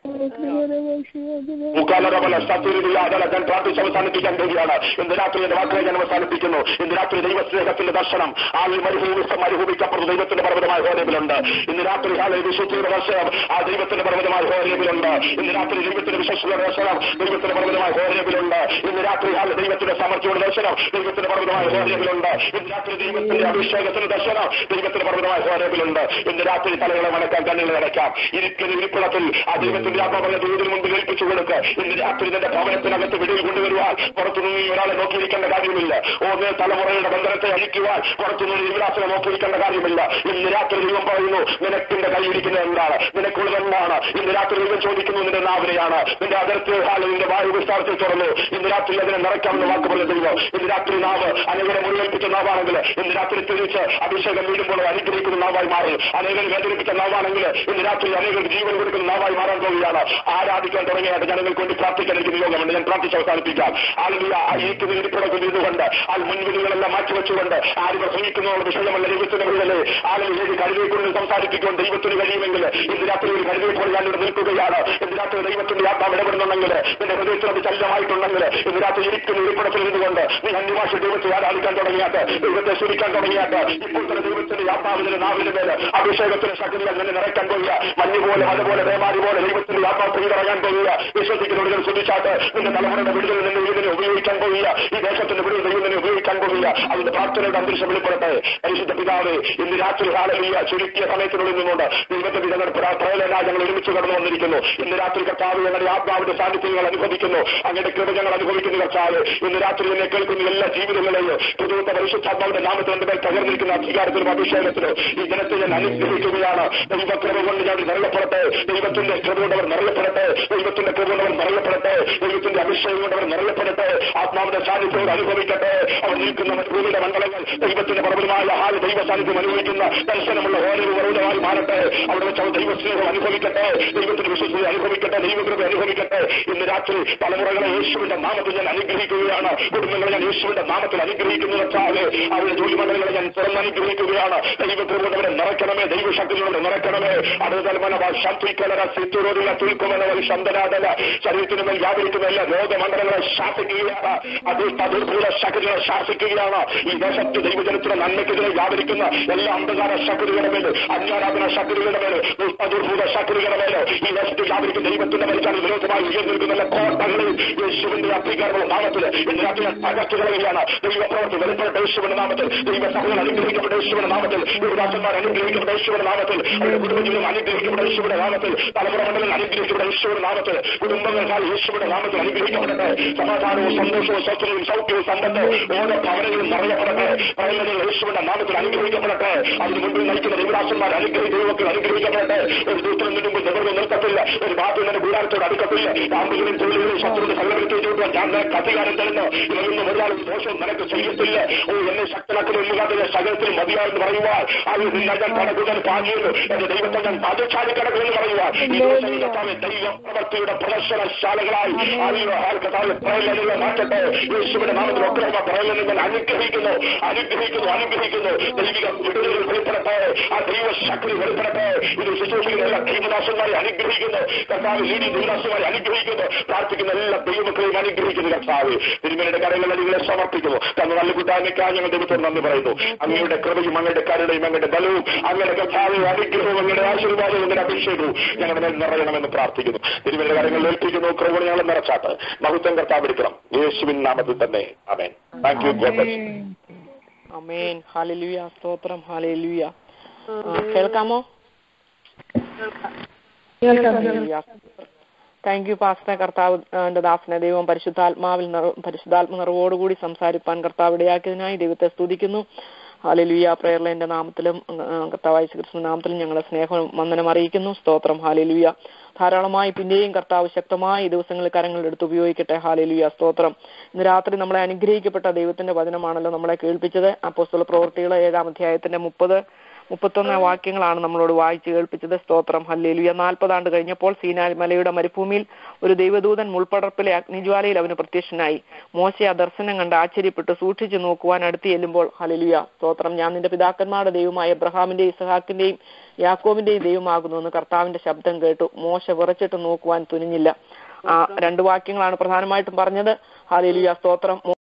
മുക്കാലറവല സത്യരിയാതെ ഞാൻ പ്രാർത്ഥിച്ച് അവസാനിപ്പിക്കാൻ കഴിയാണ്. ഇന്ന് രാത്രി എന്റെ വാക്കുകളെ ഞാൻ അവസാനിപ്പിക്കുന്നു. ഇന്ന് രാത്രി ദൈവസ്നേഹത്തിന്റെ ദർശനം ആ മരുഭൂമി മരുഭൂമിക്കപ്പുറത്ത് ദൈവത്തിന്റെ പർവ്വതമായ ഹോരേബിലുണ്ട്. ഇന്ന് രാത്രി കാല വിശുദ്ധിയുടെ ദർശനം ആ ദൈവത്തിന്റെ പർവ്വതമായ ഹോരേബിലുണ്ട്. ഇന്ന് രാത്രി ദൈവത്തിന്റെ വിശ്വസ്തയുടെ ദർശനം ദൈവത്തിന്റെ പർവ്വതമായ ഹോരേബിലുണ്ട്. ഇന്ന് രാത്രി കാല ദൈവത്തിന്റെ സമർത്ഥിയുടെ ദർശനം ദൈവത്തിന്റെ പർവ്വതമായ ഹോരേബിലുണ്ട്. ഇന്ന് രാത്രി ദൈവത്തിന്റെ അഭിഷേകത്തിന്റെ ദർശനം ദൈവത്തിന്റെ പർവ്വതമായ ഹോരേബിലുണ്ട്. ഇന്ന് രാത്രി തലകളെ വണക്കാൻ കണ്ണുകളെ അടയ്ക്കാം. ഇരിക്കുന്ന ഇരിപ്പിടത്തിൽ ആ ദൈവത്തിന്റെ ആത്മാവിനെ ദൈവത്തിന് മുമ്പിൽ ഏൽപ്പിച്ചു കൊടുക്കുക. ഇന്ന് രാത്രി നിന്റെ ഭവനത്തിനകത്ത് വെളിയിൽ കൊണ്ടുവരുവാൻ പുറത്തുനിന്ന് ഒരാളെ നോക്കിയിരിക്കേണ്ട കാര്യമില്ല. ഓരോ തലമുറയുടെ ബന്ധനത്തെ അഴിക്കുവാൻ പുറത്തുനിന്ന് വിലാസനെ നോക്കിയിരിക്കേണ്ട കാര്യമില്ല. ഇന്ന് രാത്രി ദൈവം പറയുന്നു, നിനക്കിന്റെ കൈയിരിക്കുന്നത് എന്താണ്? നിനക്കുള്ളത് എന്താണ്? ഇന്ന് രാത്രി ദൈവം ചോദിക്കുന്നു നിന്റെ നാവിനെയാണ്. നിന്റെ അതിർത്തി ഹാല് നിന്റെ വായു വിസ്താരത്തിൽ തുറന്നു. ഇന്ന് രാത്രി അതിനെ നിറയ്ക്കാമെന്ന് വാക്ക് പറഞ്ഞ ദൈവം. ഇന്ന് രാത്രി നാവ് അനേകരെ മുറിവേൽപ്പിച്ച നാവാണെങ്കിൽ ഇന്ന് രാത്രി തിരിച്ച് അഭിഷേകം വീടുമ്പോൾ അനുഗ്രഹിക്കുന്ന നാവായി മാറി. അനേകരെ വേദനിപ്പിച്ച നാവാണെങ്കിൽ ഇന്ന് രാത്രി അനേകർക്ക് ജീവൻ കൊടുക്കുന്ന നാവായി മാറാൻ പോകുകയാണ്. ആരാധിക്കാൻ തുടങ്ങിയായിട്ട് ജനങ്ങൾക്ക് വേണ്ടി പ്രാർത്ഥിക്കാൻ എനിക്ക് നിയോഗമുണ്ട്. ഞാൻ പ്രാർത്ഥിച്ച് അവസാനിപ്പിക്കാം. ആളുകൾ ഇരിക്കുന്ന ഇരിപ്പിടത്തിൽ ഇരുന്നുകൊണ്ട് ആ മുൻവിധികളെല്ലാം മാറ്റിവെച്ചുകൊണ്ട് ആര് പ്രസംഗിക്കുന്നവരുടെ വിഷയമല്ല ദൈവത്തിന്റെ മുകളിലെ ആളുകൾ ഏത് കഴിവിനെ കൊണ്ട് സംസാരിപ്പിക്കുവാൻ ദൈവത്തിന് കഴിയുമെങ്കിൽ ഇന്ന് രാത്രി ഒരു കഴിവിനെ പോലെ ഞാനിവിടെ നിൽക്കുകയാണ്. ഇന്ന് രാത്രി ദൈവത്തിന്റെ ആത്മാവ് ഇടപെടുന്നുണ്ടെങ്കിൽ നിന്റെ ഹൃദയത്തിൽ അത് ശല്യമായിട്ടുണ്ടെങ്കിൽ ഇന്ന് രാത്രി ഇരിക്കുന്ന ഇരിപ്പിടത്തിൽ ഇരുന്നുകൊണ്ട് നീ അന്യഭാഷ ദൈവത്തെ ആരാധിക്കാൻ തുടങ്ങിയാട്ട് ദൈവത്തെ ശ്രമിക്കാൻ തുടങ്ങിയാട്ട് ഇപ്പോൾ തന്നെ ദൈവത്തിന്റെ ആത്മാവിന്റെ നാവിന്റെ മേല് അഭിഷേകത്തിന് ശക്തികൾ നിന്നെ നിറയ്ക്കാൻ പോവുക. മഞ്ഞുപോലെ അതുപോലെ ദേവാരി പോലെ ദൈവത്തിന്റെ ആത്മാവ് ഇറങ്ങാൻ പോവുക. വിശ്വസിക്കുന്നവர்கள் ശ്രദ്ധിച്ചാട്ട് നിന്റെ തലമുറയുടെ വിടുതൽ നിന്നെ ഇതിനെ ഉപയോഗിക്കാൻ പോവുക. ഈ ദേശത്തിന്റെ വിടുതൽ ദൈവം തന്നെ ഉപയോഗിക്കാൻ പോവുക. അതിന്റെ പ്രാർത്ഥനയുടെ അന്തരീക്ഷം വെളിപ്പെടട്ടെ. പരിശുദ്ധ പിതാവേ, ഇന്ന് രാത്രി ഹാലലിയ ചുരുക്കിയ സമയത്തിനുള്ളിൽ നിന്നുകൊണ്ട് ദൈവത്തിന്റെ ഞങ്ങൾ പ്രേരണ ഒരുമിച്ച് കടന്നു വന്നിരിക്കുന്നു. ഇന്ന് രാത്രി കർത്താവ് ഞങ്ങളുടെ ആത്മാവിന്റെ സാന്നിധ്യങ്ങൾ അനുഭവിക്കുന്നു. അങ്ങയുടെ കൃപ ഞങ്ങൾ അനുഭവിക്കുന്നു കർത്താവ്. ഇന്ന് രാത്രി എന്നെ കേൾക്കുന്ന എല്ലാ ജീവിതങ്ങളെയും പുതുത്ത പരിശുദ്ധാത്മാവിന്റെ നാമത്തിൽ എന്റെ മേൽ പകർന്നിരിക്കുന്ന അധികാരത്തിനും അഭിഷേകത്തിനും ഈ ജനത്തെ ഞാൻ അനുഗ്രഹിക്കുകയാണ്. ദൈവകൃപ കൊണ്ട് ഞാൻ നിറയപ്പെടട്ടെ. ദൈവത്തിന്റെ കൃപ കൊണ്ടവർ നിറയപ്പെടട്ടെ. ദൈവത്തിന്റെ കൃപ കൊണ്ടവർ നിറയപ്പെടട്ടെ. ദൈവത്തിന്റെ അഭിഷേകം കൊണ്ടവർ നിറയപ്പെടട്ടെ. ആത്മാവിന്റെ സാന്നിധ്യം അനുഭവിക്കട്ടെ. അവർ നിൽക്കുന്ന ഭൂമിയുടെ മണ്ഡലങ്ങൾ ദൈവത്തിന്റെ പർവ്വതമായ ഹാൽ ദൈവ സാന്നിധ്യം അനുഭവിക്കുന്ന ദർശനമുള്ള ഓരോ പർവ്വതമായി മാറട്ടെ. അവിടെ വെച്ച് അവർ ദൈവസ്നേഹം അനുഭവിക്കട്ടെ. ദൈവത്തിന്റെ വിശ്വസ്തത അനുഭവിക്കട്ടെ. ദൈവകൃപ അനുഭവിക്കട്ടെ. ഇന്ന് രാത്രി തലമുറകളെ യേശുവിന്റെ നാമത്തിൽ ഞാൻ അനുഗ്രഹിക്കുകയാണ്. കുടുംബങ്ങളെ ഞാൻ യേശുവിന്റെ നാമത്തിൽ അനുഗ്രഹിക്കുന്നു വെച്ചാൽ അവരുടെ ജോലി മണ്ഡലങ്ങളെ ഞാൻ തുറന്ന് അനുഗ്രഹിക്കുകയാണ്. ദൈവകൃപ കൊണ്ടവരെ നിറയ്ക്കണമേ. ദൈവശക്തികളോട് നിറയ്ക്കണമേ. അടുത്തൽമന ശാന്തിക്കലര സിത്തുരോടുള്ള തുൽക്കുമെന്നവർ ശന്തനാഥല ശരീരത്തിന് മേൽ വ്യാപരിക്കുന്ന എല്ലാ രോഗമണ്ഡലങ്ങളെ ശാസിക്കുകയാണ്. അത് തതുർഭൂത ശക്തികളെ ശാസിക്കുകയാണ്. ഈ ദേശത്ത് ദൈവജനത്തിന്റെ നന്മയ്ക്കെതിരെ വ്യാപരിക്കുന്ന എല്ലാ അന്ധകാര ശക്തികളുടെ മേൽ, അന്യാരാധന ശക്തികളുടെ മേൽ, തതുർഭൂത ശക്തികളുടെ മേൽ ഈ ദേശത്ത് വ്യാപരിക്കുന്ന ദൈവത്തിന്റെ മരിച്ചാൽ വിരോധമായി ഉയർന്നിരിക്കുന്ന കോട്ടകളിൽ യേശുവിന്റെ അധികാരമുള്ള നാമത്തിൽ ഇന്ന് രാത്രി തകർത്തുകളയാണ്. ദൈവപ്രവർത്തി വെളിപ്പെട്ട യേശുവിന്റെ നാമത്തിൽ, ദൈവസഭകൾ അനുഗ്രഹിക്കപ്പെട്ട യേശുവിന്റെ നാമത്തിൽ, ദൈവദാസന്മാർ അനുഗ്രഹിക്കപ്പെട്ട യേശുവിന്റെ നാമത്തിൽ, അവരുടെ കുടുംബജീവിതം അനുഗ്രഹിക്കപ്പെട്ട യേശുവിന്റെ നാമത്തിൽ, തലമുറ മണ്ഡലം അനുഗ്രഹിക്കപ്പെട്ട യേശുവിന്റെ നാമത്തിൽ കുടുംബങ്ങൾക്കാൽ യേശുവിന്റെ നാമത്തിൽ അനുഗ്രഹിക്കപ്പെടട്ടെ. സമാധാനവും സന്തോഷവും സ്വസ്ഥതയും സൗഖ്യവും സമ്പത്ത് ഓരോ ഭവനങ്ങളും നിറയപ്പെടട്ടെ. പറയുന്നത് യേശുവിന്റെ നാമത്തിൽ അനുഗ്രഹിക്കപ്പെടട്ടെ. അതിന് മുൻപിൽ നയിക്കുന്ന ദൈവദാസന്മാർ അനുഗ്രഹി ദൈവത്തിൽ അനുഗ്രഹിക്കപ്പെടട്ടെ. ഒരു ദൂത്രത്തിന് മുമ്പ് നിവർന്ന് നിർത്തത്തില്ല. ഒരു ബാധ്യതയുടെ കൂടാരത്തോട് അടുക്കത്തില്ല. പാമ്പുകളും തൊഴിലുകളും ശത്രുവിന്റെ കല്ലറിച്ചോട്ട് ഞാൻ നിനക്ക് അധികാരം തരുന്നു. ഇതൊന്നും ഒരാളും ദോഷവും നിനക്ക് ചെയ്യത്തില്ല. ഓ എന്നെ ശക്തനാക്കുന്ന മുഖാതിന്റെ സകലത്തിലും മതിയായെന്ന് പറയുവാൻ അത് നിന്നെ ഞാൻ കടക്കുവാൻ പാകിയത് എന്റെ ദൈവത്തെ ഞാൻ പാദച്ചാടി കിടക്കുമെന്ന് പറയുവാൻ ഈ ദിവസം കർത്താവെ ദൈവ പ്രവർത്തിയുടെ പ്രദർശനശാലകളായി കർത്താവ് പ്രയലനുകളെ മാറ്റട്ടെ. യേശുവിന്റെ നാമത്തിൽ ഒക്രമ പ്രയലനുകൾ അനുഗ്രഹിക്കുന്നു അനുഗ്രഹിക്കുന്നു അനുഗ്രഹിക്കുന്നു. ദൈവിക വിടുതലുകൾ വെളിപ്പെടട്ടെ. ആ ദൈവ ശക്തി വെളിപ്പെടട്ടെ. ഇത് ശുശ്രൂഷിക്കുന്ന എല്ലാ ദൈവദാസന്മാരെ അനുഗ്രഹിക്കുന്നു കർത്താവ്. ലീഡി ദൈവദാസന്മാരെ അനുഗ്രഹിക്കുന്നു. പ്രാർത്ഥിക്കുന്ന എല്ലാ ദൈവമക്കളെയും അനുഗ്രഹിക്കുന്നു കർത്താവ്. തിരുമേനിയുടെ കരങ്ങളിൽ നിങ്ങളെ സമർപ്പിക്കുന്നു. തന്ന നല്ല കൂട്ടായ്മയ്ക്കായി ഞങ്ങൾ ദൈവത്തോട് നന്ദി പറയുന്നു. അങ്ങയുടെ കൃപയും അങ്ങയുടെ കരുണയും അങ്ങയുടെ ബലവും അങ്ങയുടെ കർത്താവും അനുഗ്രഹവും അങ്ങയുടെ ആശീർവാദവും അങ്ങയുടെ അഭിഷേകവും ഞങ്ങളുടെ മേൽ നിറയണമെന്ന് പ്രാർത്ഥിക്കുന്നു. തിരുമേനിയുടെ കരങ്ങളിൽ ഏൽപ്പിക്കുന്നു. കൃപ ഞങ്ങളെ നിറച്ചാട്ട് മഹത്വം കർത്താവ് എടുക്കണം. യേശുവിൻ നാമത്തിൽ തന്നെ amen. Thank you. God bless. Amen. Hallelujah. സ്തോത്രം. ഹല്ലേലൂയ. കേൾക്കാമോ? Thank you pastor. കർത്താവ് ദാസനെ ദൈവം പരിശുദ്ധാത്മാവിൽ പരിശുദ്ധാത്മ നിറവോടുകൂടി സംസാരിപ്പാൻ കർത്താവ് ഇടയാക്കിയതിനായി ദൈവത്തെ സ്തുതിക്കുന്നു. ഹല്ലേലൂയ. പ്രേയറിന്റെ നാമത്തിലും കർത്താവ് യേശുക്രിസ്തുവിന്റെ നാമത്തിലും ഞങ്ങളെ സ്നേഹം വന്ദനം അറിയിക്കുന്നു. സ്തോത്രം. ഹല്ലേലൂയ. ധാരാളമായി പിന്നെയും കർത്താവ് ശക്തമായി ദിവസങ്ങളിൽ കരങ്ങളിൽ എടുത്ത് ഉപയോഗിക്കട്ടെ. ഹല്ലേലൂയ. സ്തോത്രം. ഇന്ന് രാത്രി നമ്മളെ അനുഗ്രഹിക്കപ്പെട്ട ദൈവത്തിന്റെ വചനമാണല്ലോ നമ്മളെ കേൾപ്പിച്ചത്. അപ്പോസ്തല പ്രവൃത്തികൾ ഏഴാം അധ്യായത്തിന്റെ മുപ്പത് മുപ്പത്തൊന്ന് വാക്യങ്ങളാണ് നമ്മളോട് വായിച്ച് കേൾപ്പിച്ചത്. സ്തോത്രം. ഹല്ലേലൂയ. നാൽപ്പതാണ്ട് കഴിഞ്ഞപ്പോൾ സീനായ് മലയുടെ മരുഭൂമിയിൽ ഒരു ദൈവദൂതൻ മുൾപ്പടർപ്പിലെ അഗ്നിജ്വാലയിൽ അവന് പ്രത്യക്ഷനായി. മോശെ ആ ദർശനം കണ്ട് ആശ്ചര്യപ്പെട്ട് സൂക്ഷിച്ചു നോക്കുവാൻ അടുത്ത് ചെല്ലുമ്പോൾ ഹല്ലേലൂയ. സ്തോത്രം. ഞാൻ നിന്റെ പിതാക്കന്മാരുടെ ദൈവമായ എബ്രഹാമിന്റെയും ഇസഹാക്കിന്റെയും യാക്കോബിന്റെയും ദൈവമാകുന്നു എന്ന് കർത്താവിന്റെ ശബ്ദം കേട്ടു. മോശ വിറച്ചിട്ട് നോക്കുവാൻ തുനിഞ്ഞില്ല. ആ രണ്ട് വാക്യങ്ങളാണ് പ്രധാനമായിട്ടും പറഞ്ഞത്. ഹല്ലേലൂയ. സ്തോത്രം.